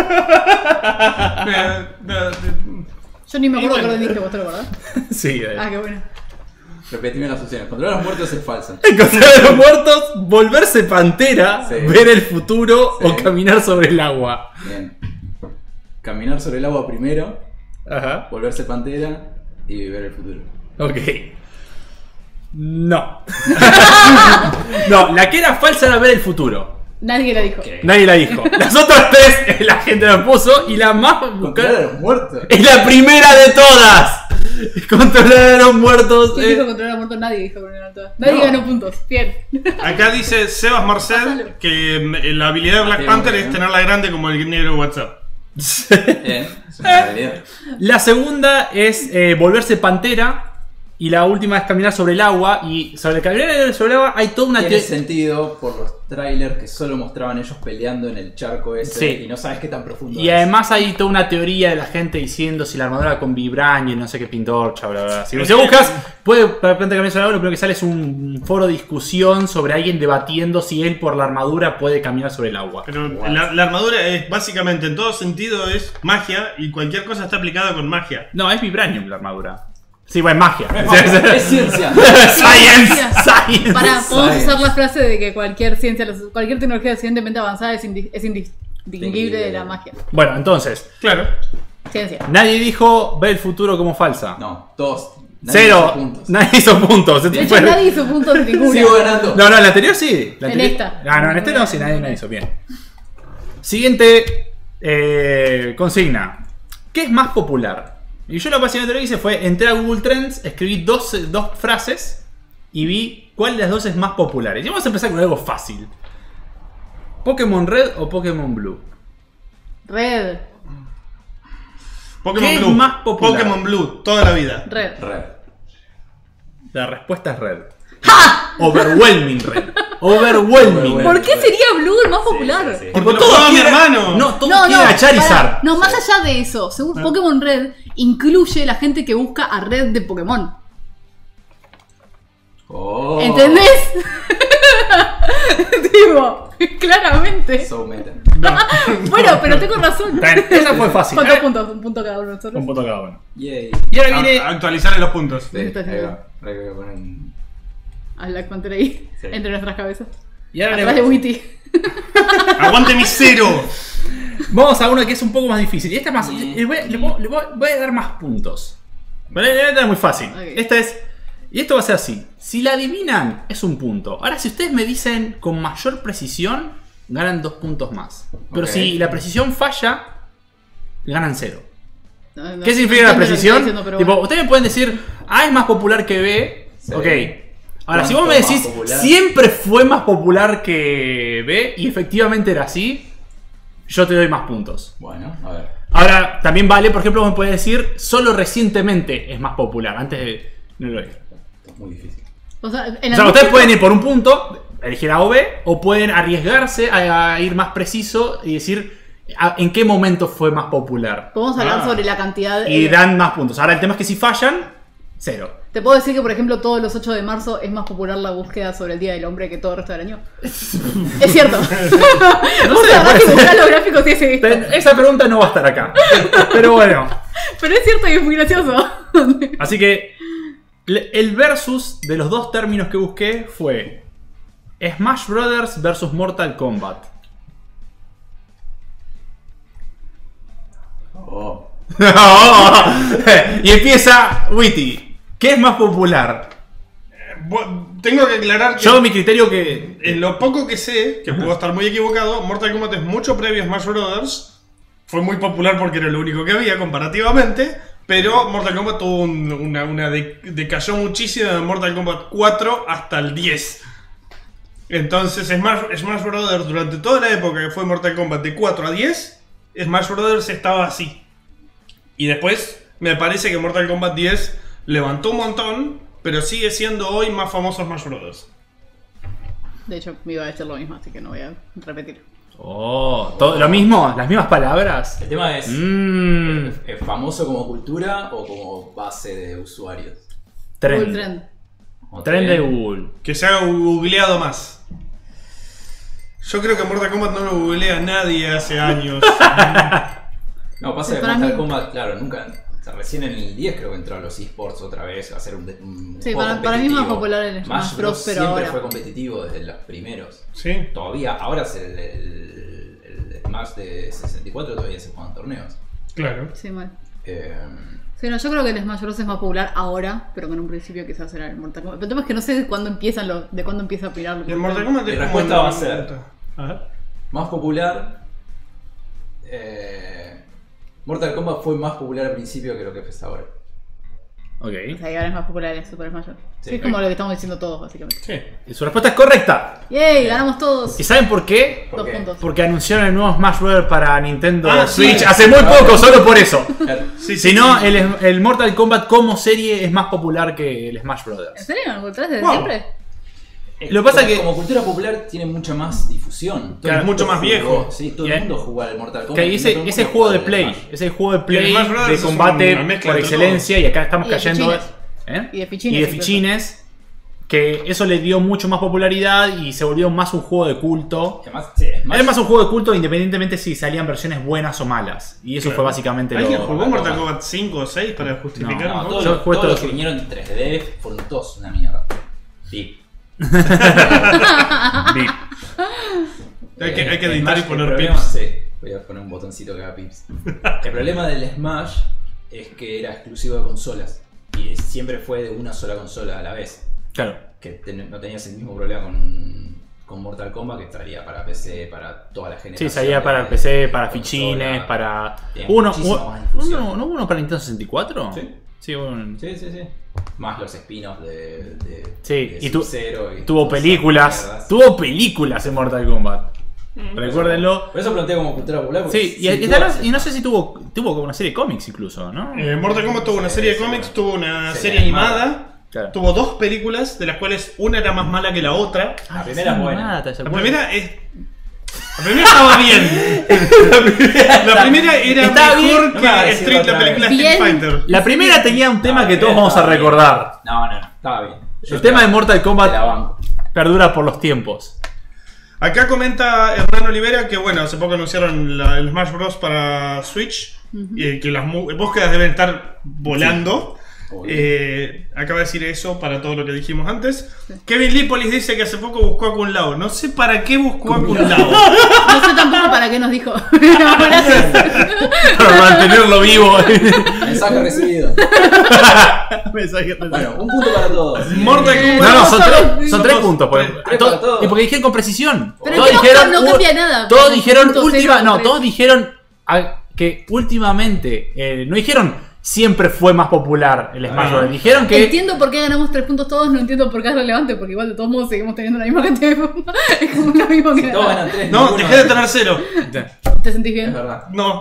Eh, eh, Yo ni me acuerdo Y bueno. qué orden dije, vos te lo acordás. Sí. eh. Ah, qué bueno. Repetime las opciones. Controlar a los muertos es falsa. Controlar a los muertos, volverse pantera, Sí. ver el futuro Sí. o caminar sobre el agua. Bien. Caminar sobre el agua primero, Ajá. volverse pantera y ver el futuro. Ok. No. No, la que era falsa era ver el futuro. Nadie la dijo. Nadie la dijo. Las otras tres eh, la gente la puso y la más Controlar a buscada los muertos. es la primera de todas. Controlar a los muertos. ¿Quién eh. dijo controlar a muertos? Nadie dijo controlar a todos. Nadie No. ganó puntos. Bien. acá dice Sebas Marcel que mm, la habilidad de Black Sí, Panther muy es bien. tenerla grande como el negro de WhatsApp. Bien. Es una realidad. La segunda es eh, volverse pantera. Y la última es caminar sobre el agua. Y sobre el caminar sobre el agua hay toda una Tiene te- sentido por los trailers que solo mostraban ellos peleando en el charco ese Sí. y no sabes qué tan profundo Y es. además hay toda una teoría de la gente diciendo si la armadura con vibranio y no sé qué pintorcha, bla, bla, bla. Si, si buscas, puede de repente cambiar sobre el agua, lo primero que sale es un foro de discusión sobre alguien debatiendo si él por la armadura puede caminar sobre el agua. Pero la, la armadura es básicamente en todo sentido es magia y cualquier cosa está aplicada con magia. No, es vibranium la armadura. Sí, bueno, es magia. Es ciencia. Science, science. Para, podemos Science. usar la frase de que cualquier ciencia, cualquier tecnología suficientemente avanzada es, indi- es indistinguible de la magia. Bueno, entonces, Claro. Ciencia. nadie dijo ver el futuro como falsa. No, todos. Nadie Cero. hizo puntos. Nadie hizo puntos. De hecho, nadie hizo puntos de ninguna. Sigo ganando. No, no, en la anterior sí. La En anterior- esta. Ah, no, en este no, sí, nadie no hizo. Bien. Siguiente eh, consigna. ¿Qué es más popular? Y yo lo básicamente lo que hice fue entré a Google Trends, escribí dos, dos frases y vi cuál de las dos es más popular. Y vamos a empezar con algo fácil. ¿Pokémon Red o Pokémon Blue? Red. Pokémon ¿Qué es Blue. más popular? Pokémon Blue, toda la vida. Red. Red. La respuesta es Red. Overwhelming Red. Overwhelming. ¿Por qué sería Blue el más popular? sí, sí. Porque lo todos jugaba mi quieren- hermano. No, todos No, no, quieren a Charizard. pará. No, más allá de eso, según Pokémon Red, incluye la gente que busca a Red de Pokémon. Oh. ¿Entendés? Digo, claramente. So meta. Bueno, pero tengo razón. Está bien, esa fue fácil. ¿Cuántos Eh, puntos? Un punto cada uno de nosotros. Un punto cada uno. Yay. Y ahora viene. A- actualizar en los puntos. Sí, Está ahí bien. va. Ahora que voy a poner un- A Black Panther ahí, Sí. entre nuestras cabezas. Y ahora Atrás de le- Witty. ¡Aguante mi cero! Vamos a uno que es un poco más difícil. Y esta es más. Le voy, le voy- le voy- voy a dar más puntos. ¿Vale? Esta es muy fácil. Ok. Esta es. Y esto va a ser así. Si la adivinan, es un punto. Ahora, si ustedes me dicen con mayor precisión, ganan dos puntos más. Pero Ok. si la precisión falla, ganan cero. No, no, ¿Qué significa no la entiendo lo que está precisión? diciendo, pero Tipo, bueno. ustedes me pueden decir, A es más popular que B. Sí. Ok. Ahora, si vos ¿Cuánto me más decís, popular? siempre fue más popular que B, y efectivamente era así, yo te doy más puntos. Bueno, a ver. Ahora, también vale, por ejemplo, me puede decir, solo recientemente es más popular. Antes de. No lo es. Es muy difícil. O sea, en O la sea, ustedes música- pueden ir por un punto, elegir A o B, o pueden arriesgarse a, a ir más preciso y decir a- en qué momento fue más popular. Podemos hablar Ah. sobre la cantidad de... Y dan más puntos. Ahora, el tema es que si fallan, cero. Te puedo decir que, por ejemplo, todos los ocho de marzo es más popular la búsqueda sobre el Día del Hombre que todo el resto del año. Es cierto. No Vos sé, la verdad puede que ser. buscás los gráficos y ese visto. Te- Esa pregunta no va a estar acá. Pero bueno. Pero es cierto y es muy gracioso. Así que le- el versus de los dos términos que busqué fue Smash Brothers versus Mortal Kombat. Oh. Y empieza Witty. ¿Qué es más popular? Bu- Tengo que aclarar que Yo mi criterio que... en lo poco que sé, que puedo estar muy equivocado, Mortal Kombat es mucho previo a Smash Brothers. Fue muy popular porque era lo único que había comparativamente. Pero Mortal Kombat tuvo un- una, una de- decayó muchísimo de Mortal Kombat cuatro hasta el diez. Entonces Smash, Smash Brothers durante toda la época que fue Mortal Kombat de cuatro a diez, Smash Brothers estaba así. Y después me parece que Mortal Kombat diez levantó un montón, pero sigue siendo hoy más famoso Smash Brothers. De hecho, me iba a decir lo mismo, así que no voy a repetir. Oh, todo, lo mismo, las mismas palabras. El tema es, Mmm. ¿es famoso como cultura o como base de usuarios? Google Trend. Trend. ¿O Trend de tren? Google. Que se ha googleado más. Yo creo que Mortal Kombat no lo googlea nadie hace años. No, pasa Sí, que para Mortal mí- Kombat, claro, nunca... O sea, recién en el diez creo que entró a los esports otra vez a hacer un, de- un Sí, juego para- para mí es más competitivo. popular el Smash Bros, pero siempre ahora. fue competitivo desde los primeros. Sí. Todavía, ahora es el, el, el Smash de sesenta y cuatro, todavía se juegan torneos. Claro. Sí, mal. Eh, Sí, no, yo creo que el Smash Bros es más popular ahora, pero que en un principio quizás era el Mortal Kombat. Pero el tema es que no sé de cuándo empiezan los, de cuándo empieza a pirar. Y el Mortal Kombat Mi es como respuesta el- va a ser- A ver. más popular... Eh, Mortal Kombat fue más popular al principio que lo que es ahora. Ok. O sea, que ahora es más popular el Super Smash Bros. Sí, Sí. es como lo que estamos diciendo todos, básicamente. Sí. Y su respuesta es correcta. ¡Yay! Ganamos todos. ¿Y saben por qué? ¿Por Dos qué? puntos. Porque anunciaron el nuevo Smash Bros. Para Nintendo Ah, sí. Switch hace muy poco, solo por eso. Claro. Sí, Si sí, no, sí. el, el Mortal Kombat como serie es más popular que el Smash ¿En Brothers. serio? ¿Me encontrás desde Wow. siempre? Lo que pasa como, que- como cultura popular tiene mucha más difusión. Todo Claro, el mucho mundo más viejo. jugó, Sí, todo Y el hay- mundo jugó al Mortal Kombat. Que y no ese, todo el ese mundo juego de jugó al Play, Smash. ese juego de Y el Play Smash Brothers de es combate una mezcla por entre excelencia, y acá estamos Y de cayendo. fichines. ¿Eh? Y de fichines, Y de incluso. fichines, que eso le dio mucho más popularidad y se volvió más un juego de culto. Además, sí, Smash- Es más un juego de culto independientemente si salían versiones buenas o malas. Y eso Claro. fue básicamente lo... ¿Alguien jugó Mortal no. Kombat cinco o seis para justificar No, un No, poco? todos, Yo los- jugué todos los todos. que vinieron en tres D fueron todos una mierda. Sí. Bip. Hay que, hay que El editar y Smash, el poner problema- pips. Sí, voy a poner un botoncito que haga pips. El problema del Smash es que era exclusivo de consolas. Y siempre fue de una sola consola a la vez. Claro. Que ten- no tenías el mismo problema con, con Mortal Kombat, que salía para P C, para toda la generación. Sí, salía para de- P C, para de fichines, consola. para... Tiene Uno, muchísima uno, más difusión. uno- ¿No hubo uno para Nintendo sesenta y cuatro? Sí. Sí, un- Sí, sí, sí. Más los espinos de, de, Sí, de y tu- Sub-Zero y tuvo todas esas películas. mierdas. Tuvo películas en Mortal Kombat. Recuérdenlo. Por eso plantea como cultura popular. porque Sí, y, sí y tuvo tal vez- acceso. y no sé si tuvo tuvo como una serie de cómics incluso, ¿no? Eh, Mortal Kombat tuvo una Sí, serie de sí, cómics, sí. tuvo una Serie serie animada, animada. Claro. tuvo dos películas, de las cuales una era más mala que la otra. La primera es buena. La primera es. La primera estaba bien. La primera era Estaba bien. mejor No me hagas que decirlo Street, la otra película vez. Street Bien. Fighter. La primera tenía un tema No, que todos estaba vamos a bien. recordar. No, no, no, estaba bien. Yo El te tema la- de Mortal te la Kombat banco. perdura por los tiempos. Acá comenta Hernán Olivera que, bueno, hace poco anunciaron la- el Smash Bros. Para Switch. Y que las mu- búsquedas deben estar volando. Eh, acaba de decir eso para todo lo que dijimos antes. Kevin Lipolis dice que hace poco buscó a Kun Lao. No sé para qué buscó a Kun Lao. No sé tampoco para qué nos dijo. No, gracias. Para mantenerlo vivo. Mensaje recibido. Mensaje recibido. Bueno, un punto para todos. Mortal Eh, Kombat. No, no, son Solo- tres, son tres puntos. Porque, Tres todo- para todos. y porque dijeron con precisión. Pero todos es que no- dijeron, no u- cambia nada. Todos Punto dijeron cero, última, no, tres. todos dijeron ah, que últimamente, eh, no dijeron siempre fue más popular el Smash Ah. Bros. Dijeron que Entiendo por qué ganamos tres puntos todos, no entiendo por qué es relevante, porque igual de todos modos seguimos teniendo la misma cantidad de puntos. Es como lo mismo que Todos nada. ganan tres. No, ninguno dejé de gana. tener cero. ¿Te sentís Es bien? verdad. No.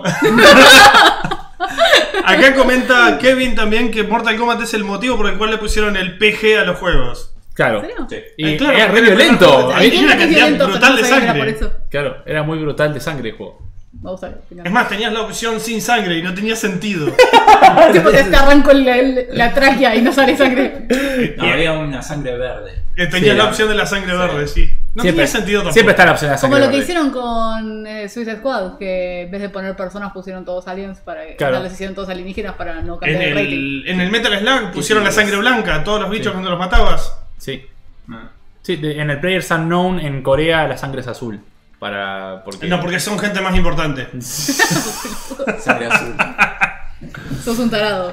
Acá comenta Kevin también que Mortal Kombat es el motivo por el cual le pusieron el P G a los juegos. claro. ¿En serio? Sí. Y Eh, claro, era re porque violento. Hay Entiendo una que es cantidad violento, pero brutal no de sabía que era sangre. por eso. Claro, era muy brutal de sangre el juego. Me gusta. Es más, tenías la opción sin sangre y no tenía sentido. Tipo, te te arranco la, la- la tráquea y no sale sangre. No, había una sangre verde. Eh, Tenías Sí, la era- opción de la sangre Sí. verde, sí. No tenía sentido tampoco. Siempre está la opción de la Como sangre lo que verde. hicieron con eh, Suicide Squad, que en vez de poner personas pusieron todos aliens para Claro. o sea, les hicieron todos alienígenas para no En cambiar el, rating. el, en el Metal Slug pusieron la sí, sangre sí. blanca a todos los bichos Sí. cuando los matabas. Sí. Ah. Sí, de- en el Players Unknown en Corea la sangre es azul. Para. Porque... No, porque son gente más importante. Sangre azul. Sos un tarado.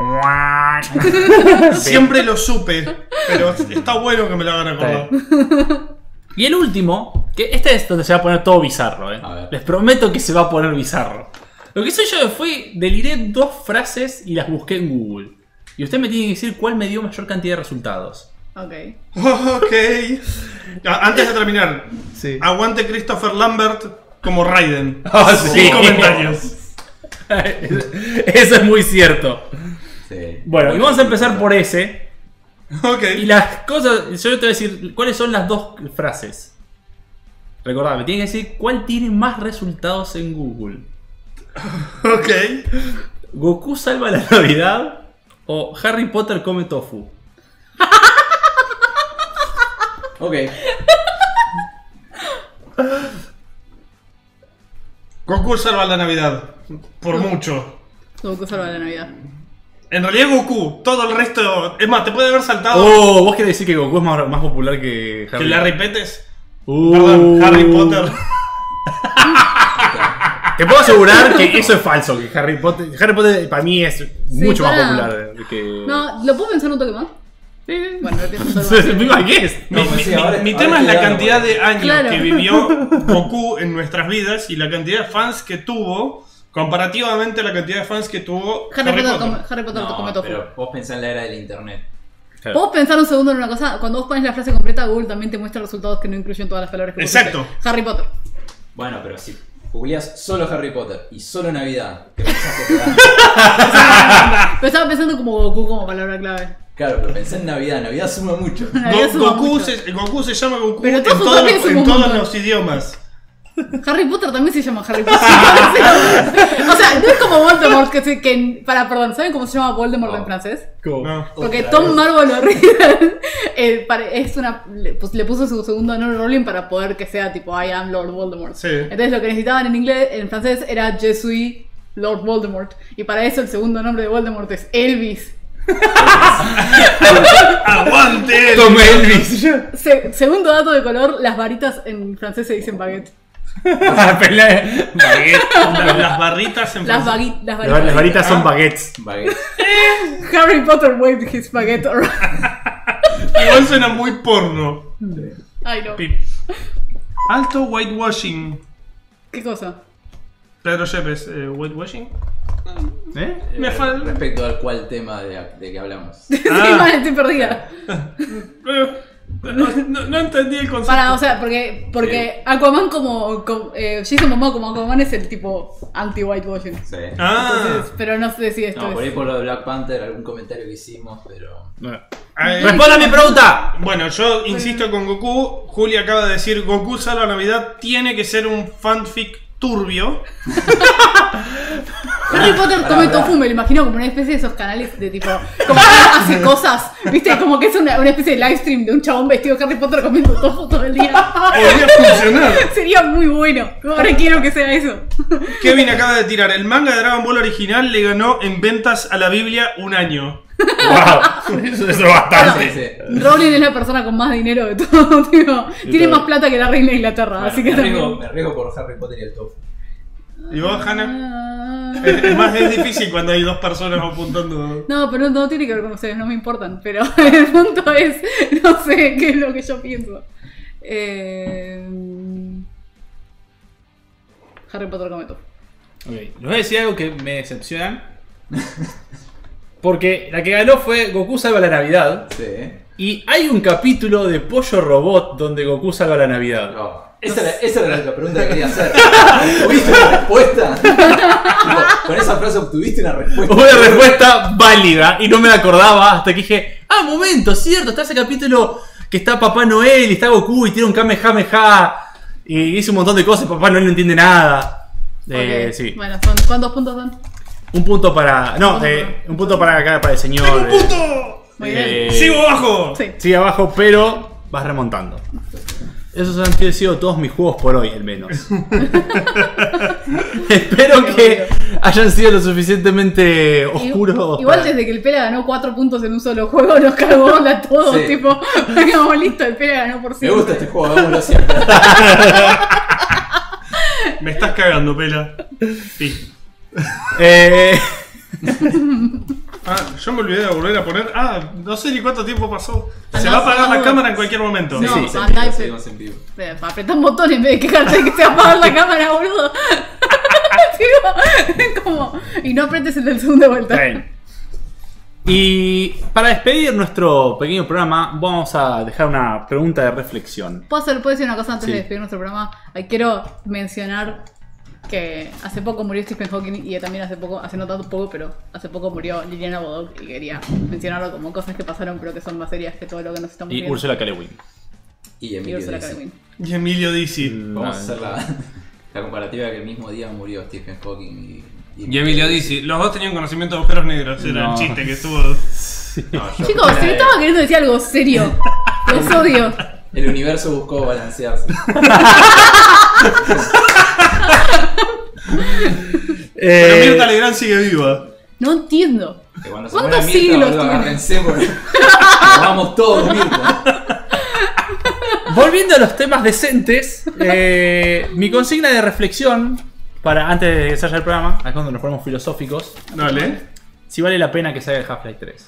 Siempre lo supe, pero está bueno que me lo hagan acordar. Y el último, que este es donde se va a poner todo bizarro, ¿eh? A ver. Les prometo que se va a poner bizarro. Lo que hice yo fue, deliré dos frases y las busqué en Google. Y usted me tiene que decir cuál me dio mayor cantidad de resultados. Ok. Ok. Ah, Antes de terminar, Sí. aguante Christopher Lambert como Raiden. Ah, sí. Sin comentarios. Eso es muy cierto. Sí. Bueno, y vamos a empezar por ese. Ok. Y las cosas, yo te voy a decir cuáles son las dos frases. Recordad, me tiene que decir cuál tiene más resultados en Google. Ok. ¿Goku salva la Navidad o Harry Potter come tofu? Ok. Goku salva la Navidad. Por mucho. Goku salva la Navidad. En realidad Goku, todo el resto... Es más, te puede haber saltado Oh, vos querés decir que Goku es más, más popular que Harry que Larry Petes. Uh. Perdón, Harry Potter. Te puedo asegurar que eso es falso, que Harry Potter, Harry Potter para mí es mucho más pará. popular que... No, ¿lo puedo pensar un toque más? Sí. Bueno, lo pienso solo más. Viva que es. Mi, No, pues mi- sí, ahora- mi ahora tema es la estoy cantidad dando de años Claro. que vivió Goku en nuestras vidas y la cantidad de fans que tuvo comparativamente a la cantidad de fans que tuvo Harry, Harry Potter, Potter. come, Harry Potter No, come tofu. pero vos pensás en la era del internet. ¿Puedo pensar un segundo en una cosa? Cuando vos pones la frase completa, Google también te muestra resultados que no incluyen todas las palabras que pusiste. Exacto. Harry Potter. Bueno, pero si googleás solo Harry Potter y solo Navidad, ¿qué pensás que te da? Pero estaba pensando como Goku como palabra clave. Claro, pero pensé en Navidad. Navidad suma mucho. Navidad Go- suma Goku, mucho. se, Goku se llama Goku Pero en, tofu todos también los, suma en un todos montón. los idiomas. Harry Potter también se llama Harry Potter. O sea, no es como Voldemort, que, se, que para, perdón, ¿saben cómo se llama Voldemort No. en francés? No. Porque Otra Tom vez. Marvolo Riddle eh, pare- es una, le, pues, le puso su segundo nombre Rowling para poder que sea tipo I am Lord Voldemort. Sí. Entonces lo que necesitaban en inglés, en francés era Je suis Lord Voldemort. Y para eso el segundo nombre de Voldemort es Elvis. ¡Aguante! Tome Elvis. Se- segundo dato de color, las varitas en francés se dicen baguette. Pelea- Baguette. Las, las barritas en Las, francés. bagui- las Las varitas. las varitas son Ah. baguettes. Baguette. Harry Potter waved his baguette around. Igual suena muy porno. Ay no. Pip. Alto whitewashing. ¿Qué cosa? Pedro Yepes, eh, whitewashing. ¿Eh? Me Eh, fal- Respecto al cual tema de, de que hablamos. Sí, Ah. mal, estoy perdida. Eh, No, no- no entendí el concepto. Para, o sea, porque, porque Aquaman como, como eh, Jason Momoa como Aquaman es el tipo anti-whitewashing. Sí. Ah, Entonces, pero no sé si esto No, por ahí es. por lo de Black Panther, algún comentario que hicimos, pero. eh, ¡Responda a mi pregunta! bueno, yo insisto con Goku. Julia acaba de decir: Goku salva Navidad tiene que ser un fanfic turbio. Harry Potter Pará, come pará. tofu, me lo imagino como una especie de esos canales de tipo. Como que hace cosas, ¿viste? Como que es una, una especie de live stream de un chabón vestido de Harry Potter comiendo tofu todo el día. Podría funcionar. Sería muy bueno. Ahora quiero que sea eso. Kevin acaba de tirar: el manga de Dragon Ball original le ganó en ventas a la Biblia un año. Wow, eso, eso es bastante. Sí, sí. Rowling es la persona con más dinero de todo, tío. Tiene más plata que la reina de Inglaterra, Bueno, así que me, arriesgo, también. me arriesgo por Harry Potter y el tofu. ¿Y vos, Hannah? Ah. Es, es más, es difícil cuando hay dos personas apuntando. No, pero no tiene que ver con ustedes, no me importan. Pero el punto es, no sé qué es lo que yo pienso. Eh... Harry Potter come tofu. Ok, les voy a decir algo que me decepcionan. Porque la que ganó fue Goku salva la Navidad. Sí. Y hay un capítulo de Pollo Robot donde Goku salva la Navidad. No. Esa, era, esa era la pregunta que quería hacer. ¿Obtuviste una respuesta? Tipo, con esa frase obtuviste una respuesta. Una respuesta válida y no me la acordaba hasta que dije, ah, momento, cierto, está ese capítulo que está Papá Noel y está Goku y tiene un Kamehameha y dice un montón de cosas y Papá Noel no entiende nada. Eh, Ok, sí. Bueno, son, ¿cuántos puntos son? Un punto para... No, Un eh, punto. un punto para acá, para el señor. ¡Tengo un eh, punto! Muy eh, bien. ¡Sigo abajo! Sí. Sigue abajo, pero vas remontando. Esos han sido todos mis juegos por hoy, al menos. Espero que hayan sido lo suficientemente oscuros. Igual para- desde que el Pela ganó cuatro puntos en un solo juego, nos cagó onda todo. Sí. Tipo, digamos, listo, el Pela ganó por Me siempre. gusta este juego, hagámoslo siempre. Me estás cagando, Pela. Sí. Eh, Ah, yo me olvidé de volver a poner. Ah, no sé ni cuánto tiempo pasó. Se Andá, va a apagar la andá. cámara en cualquier momento. No, Sí, sí, andá y- seguimos en vivo. Eh, Apretá un botón en vez de quejarte de que se apaga la cámara, boludo. Tipo, es como. Y no apretes el del segundo de vuelta. bien. Y para despedir nuestro pequeño programa, vamos a dejar una pregunta de reflexión. ¿Puedo, hacer, ¿Puedo decir una cosa antes Sí. de despedir nuestro programa? Ay, quiero mencionar que hace poco murió Stephen Hawking y también hace poco, hace no tanto poco, pero hace poco murió Liliana Bodoc y quería mencionarlo como cosas que pasaron, pero que son más serias que todo lo que nos estamos Y viendo. Ursula K. Le Guin. Y Y Emilio Ursula K. dice. Le Guin. Y Emilio Dizzy. Vamos a No, hacer la, la comparativa que el mismo día murió Stephen Hawking y, Y Emilio Dizzy. Los dos tenían conocimiento de agujeros negros. Era No. el chiste que estuvo. No, yo- Chicos, si me estaba queriendo decir algo serio. Los odio. El universo buscó balancearse. Pero Eh, Mirta Legrand sigue viva. No entiendo. Que cuando se ¿Cuántos muera Mirta, siglos boludo, tiene? agárrense porque nos vamos todos, Mirta. volviendo a los temas decentes, eh, mi consigna de reflexión, para antes de que salga el programa, acá es cuando nos ponemos filosóficos, Dale. si vale la pena que salga el Half-Life tres.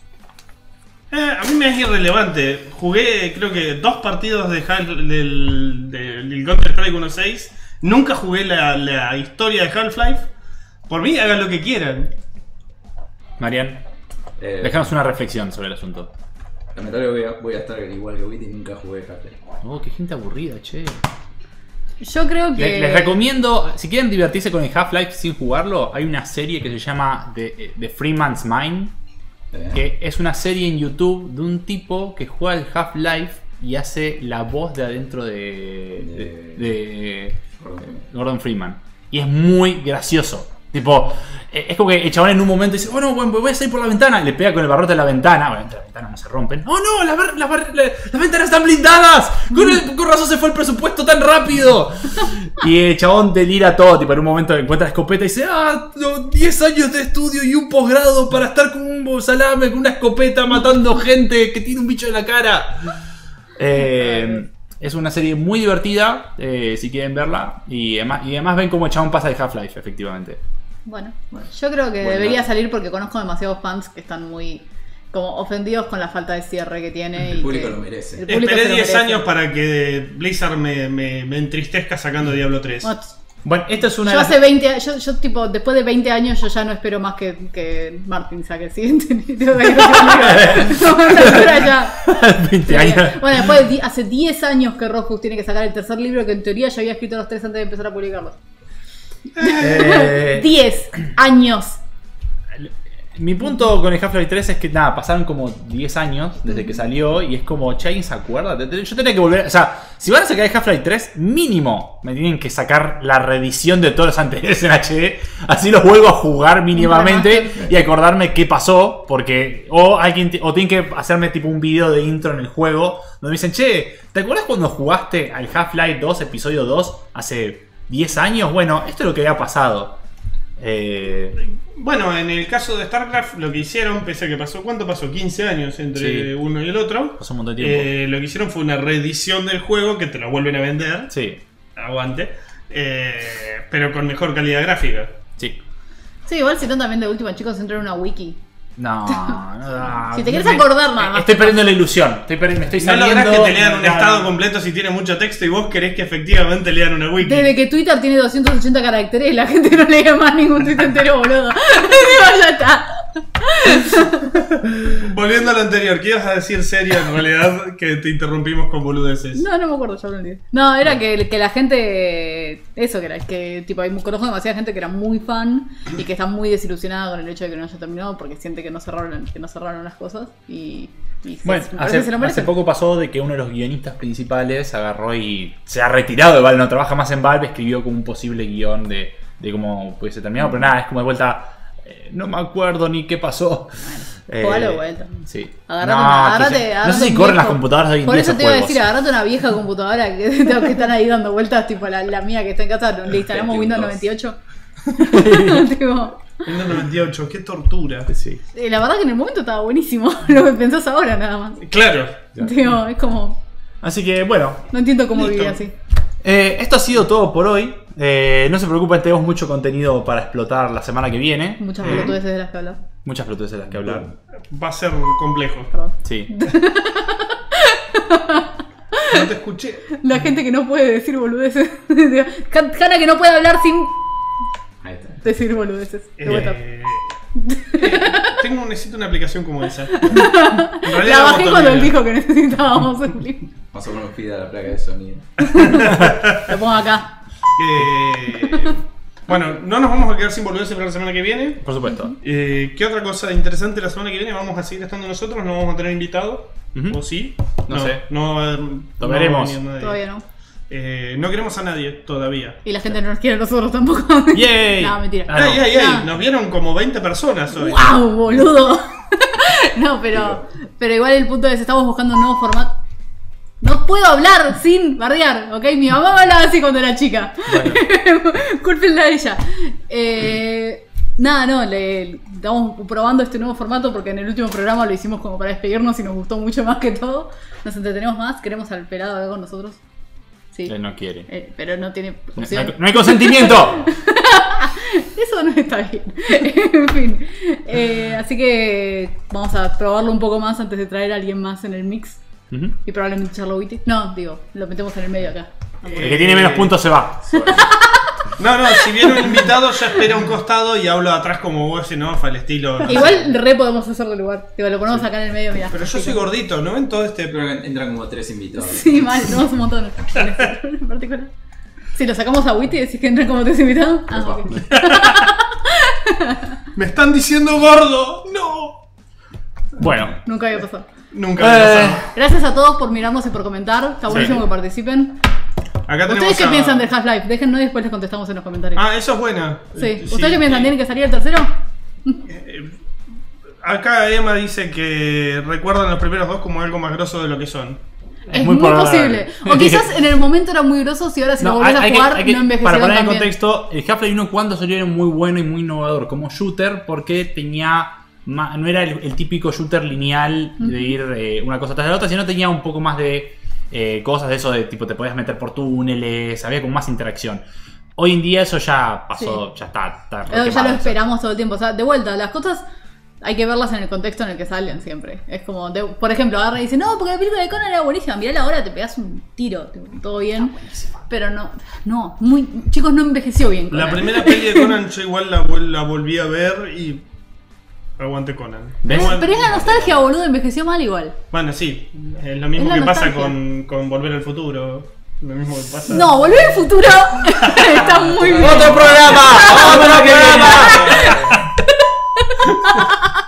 Eh, a mí me es irrelevante. Jugué, creo que, dos partidos de Hal- del, del, del Counter-Strike uno punto seis. Nunca jugué la, la historia de Half-Life. Por mí, hagan lo que quieran. Marian, Eh, déjanos una reflexión sobre el asunto. Lamentablemente voy a, voy a estar igual que Witty y nunca jugué Half-Life. Oh, qué gente aburrida, che. Yo creo que. Les, les recomiendo, si quieren divertirse con el Half-Life sin jugarlo, hay una serie que se llama The, The Freeman's Mind, Eh, que es una serie en YouTube de un tipo que juega el Half-Life y hace la voz de adentro de, de, de Gordon Freeman. Y es muy gracioso. Tipo, eh, es como que el chabón en un momento dice, oh no, bueno, voy a salir por la ventana. Le pega con el barrote a la ventana. Obviamente las ventanas no se rompen. Oh no, las, bar- las, bar- la- las ventanas están blindadas. Con, el, con razón se fue el presupuesto tan rápido. Y el chabón delira todo. Tipo, en un momento encuentra la escopeta y dice, ah, no, diez años de estudio y un posgrado para estar con un salame, con una escopeta matando gente que tiene un bicho en la cara. Eh, es una serie muy divertida, eh, si quieren verla. Y además, y además ven cómo el chabón pasa de Half-Life, efectivamente. Bueno, bueno, yo creo que Bueno. debería salir porque conozco demasiados fans que están muy como ofendidos con la falta de cierre que tiene. El y público que- lo merece. el público se Esperé lo diez merece. años para que Blizzard me, me, me entristezca sacando Diablo tres. Bueno, Bueno, esta es una yo de las- hace veinte años, yo, yo tipo, después de veinte años yo ya no espero más que, que Martin saque el siguiente. Tipo, que no se me olvide. No, a esta altura ya. veinte años. Bueno, después de di- hace diez años que Rofus tiene que sacar el tercer libro que en teoría ya había escrito los tres antes de empezar a publicarlos. Eh, diez años. mi punto con el Half-Life tres es que nada, pasaron como diez años desde que salió y es como, che, ¿alguien se acuerda? Yo tenía que volver, o sea, si van a sacar el Half-Life tres, mínimo me tienen que sacar la reedición de todos los anteriores en H D, así los vuelvo a jugar mínimamente y acordarme qué pasó, porque o alguien t- o tienen que hacerme tipo un video de intro en el juego donde me dicen, che, ¿te acuerdas cuando jugaste al Half-Life dos episodio dos hace diez años? Bueno, esto es lo que había pasado. Eh, Bueno, en el caso de StarCraft, lo que hicieron, pese a que pasó, ¿cuánto pasó? quince años entre Sí. uno y el otro. pasó un montón de tiempo. Eh, lo que hicieron fue una reedición del juego que te lo vuelven a vender. Sí, Aguante. Eh, pero con mejor calidad gráfica. sí. Sí, igual si no también de última, chicos, entra en una wiki. No, no. Si te quieres Me- acordar nada más. Estoy perdiendo la ilusión. Estoy perdi- me estoy No saliendo. lográs que te lean un No, estado no. completo si tiene mucho texto y vos querés que efectivamente lean una wiki. Desde que Twitter tiene doscientos ochenta caracteres, la gente no lee más ningún tweet entero, boludo. Digo, ya está. Volviendo a lo anterior, ¿qué ibas a decir serio en realidad que te interrumpimos con boludeces? No, no me acuerdo, ya lo olvidé. No, era que, que la gente. Eso, que era que tipo, hay, conozco demasiada gente que era muy fan y que está muy desilusionada con el hecho de que no haya terminado porque siente que no cerraron, que no cerraron las cosas. Y. y Bueno, se, me parece que hace, se lo hace merecen. poco pasó de que uno de los guionistas principales agarró y se ha retirado de Valve, no trabaja más en Valve, escribió como un posible guión de, de cómo pudiese terminar, pero nada, es como de vuelta, eh, no me acuerdo ni qué pasó. Eh, jugalo de vuelta. Sí. Agarrate No, una, que agarrate, se- agarrate no sé si un corren las viejo- computadoras de hoy en Por día eso esos te iba a juegos. decir, agarrate una vieja computadora que, que están ahí dando vueltas, tipo la, la mía que está en casa, le instalamos Windows noventa y ocho. Tipo, Windows noventa y ocho, qué tortura. Sí. eh, la verdad que en el momento estaba buenísimo, lo que pensás ahora nada más. Claro. Tipo, es como, Así que bueno, no entiendo cómo Listo. vivía así. eh, esto ha sido todo por hoy. Eh, no se preocupen, tenemos mucho contenido para explotar la semana que viene. Muchas pelotudeces de las que hablas. Muchas pelotudeces de las que hablar. Va a ser complejo. Perdón. Sí. No te escuché. La gente que no puede decir boludeces. Hanna que no puede hablar sin Ahí está. decir boludeces. De vuelta. Eh, eh, tengo, necesito una aplicación como esa. En realidad La bajé botonera. cuando él dijo que necesitábamos un link. Más o menos pida la placa de sonido. Lo pongo acá. Eh, bueno, no nos vamos a quedar sin boludeces para la semana que viene. Por supuesto. Eh, ¿Qué otra cosa interesante la semana que viene? ¿Vamos a seguir estando nosotros? ¿No vamos a tener invitados? Ujú. ¿O sí? No sé. No va a haber- Lo no va a veremos. venir nadie. Todavía no. Eh, no queremos a nadie todavía. Y la gente no nos quiere a nosotros tampoco. ¡Yay! No, mentira. Ah, no. ¡Ay, ay, ay! No. Nos vieron como veinte personas hoy. ¡Wow, boludo! No, pero, pero igual el punto es, estamos buscando un nuevo formato. No puedo hablar sin bardear, ¿ok? Mi mamá hablaba así cuando era chica. Cúlpenla a ella. Eh, nada, no, le, estamos probando este nuevo formato porque en el último programa lo hicimos como para despedirnos y nos gustó mucho más que todo. Nos entretenemos más, queremos al pelado acá con nosotros. Sí. Él no quiere. Eh, pero no tiene No, opción. no hay, no hay consentimiento. Eso no está bien. En fin. Eh, así que vamos a probarlo un poco más antes de traer a alguien más en el mix. Ujú. Y probablemente Charlo Witty. No, digo, lo metemos en el medio acá. El que tiene menos puntos se va. No, no, si viene un invitado, yo espero a un costado y hablo atrás como vos, en off, al estilo. no sé. Igual re podemos hacerlo lugar. Digo, lo ponemos acá en el medio, mirá. Pero yo soy gordito, ¿no ven todo este? Creo que entran como tres invitados. Sí, mal, tenemos un montón en este en particular. Si lo sacamos a Witty, decís que entran como tres invitados. Ah, ok. ¡Me están diciendo gordo! ¡No! Bueno. Nunca había pasado. Nunca me ha Eh, pasado. Gracias a todos por mirarnos y por comentar. Está buenísimo Sí. que participen. Acá tenemos ¿Ustedes qué a- piensan del Half-Life? Déjennos y después les contestamos en los comentarios. Ah, eso es buena. Sí. Eh, ¿Ustedes qué piensan? eh, ¿Tiene que salir el tercero? eh, Acá Emma dice que recuerdan los primeros dos como algo más grosso de lo que son. Es, muy muy, probable. posible. O quizás en el momento era muy grosos y ahora si lo No, volvés hay- a hay que- jugar hay que- no envejecieron para poner en tan bien. contexto, el Half-Life uno cuando salió era muy bueno y muy innovador como shooter porque tenía ma- no era el, el típico shooter lineal de ir eh, una cosa tras la otra, sino tenía un poco más de eh, cosas de eso de tipo te podías meter por túneles, había como más interacción. Hoy en día eso ya pasó, ya está, está Eso ya requemado lo eso. esperamos todo el tiempo. O sea, de vuelta, las cosas hay que verlas en el contexto en el que salen siempre. Es como, de- por ejemplo, agarra y dice, no, porque la película de Conan era buenísima. Mirá la hora, te pegas un tiro, tipo, todo bien. Pero no, no, muy, chicos, no envejeció bien. La Conan. primera peli de Conan yo igual la, vol- la volví a ver y aguante Conan. ¿Ves? Igual- Pero es la nostalgia, boludo, envejeció mal igual. Bueno, sí, es lo mismo Es la que pasa nostalgia. con, con Volver al Futuro. Lo mismo que pasa. No, Volver al Futuro está muy bien. ¡Otro programa! ¡Otro programa!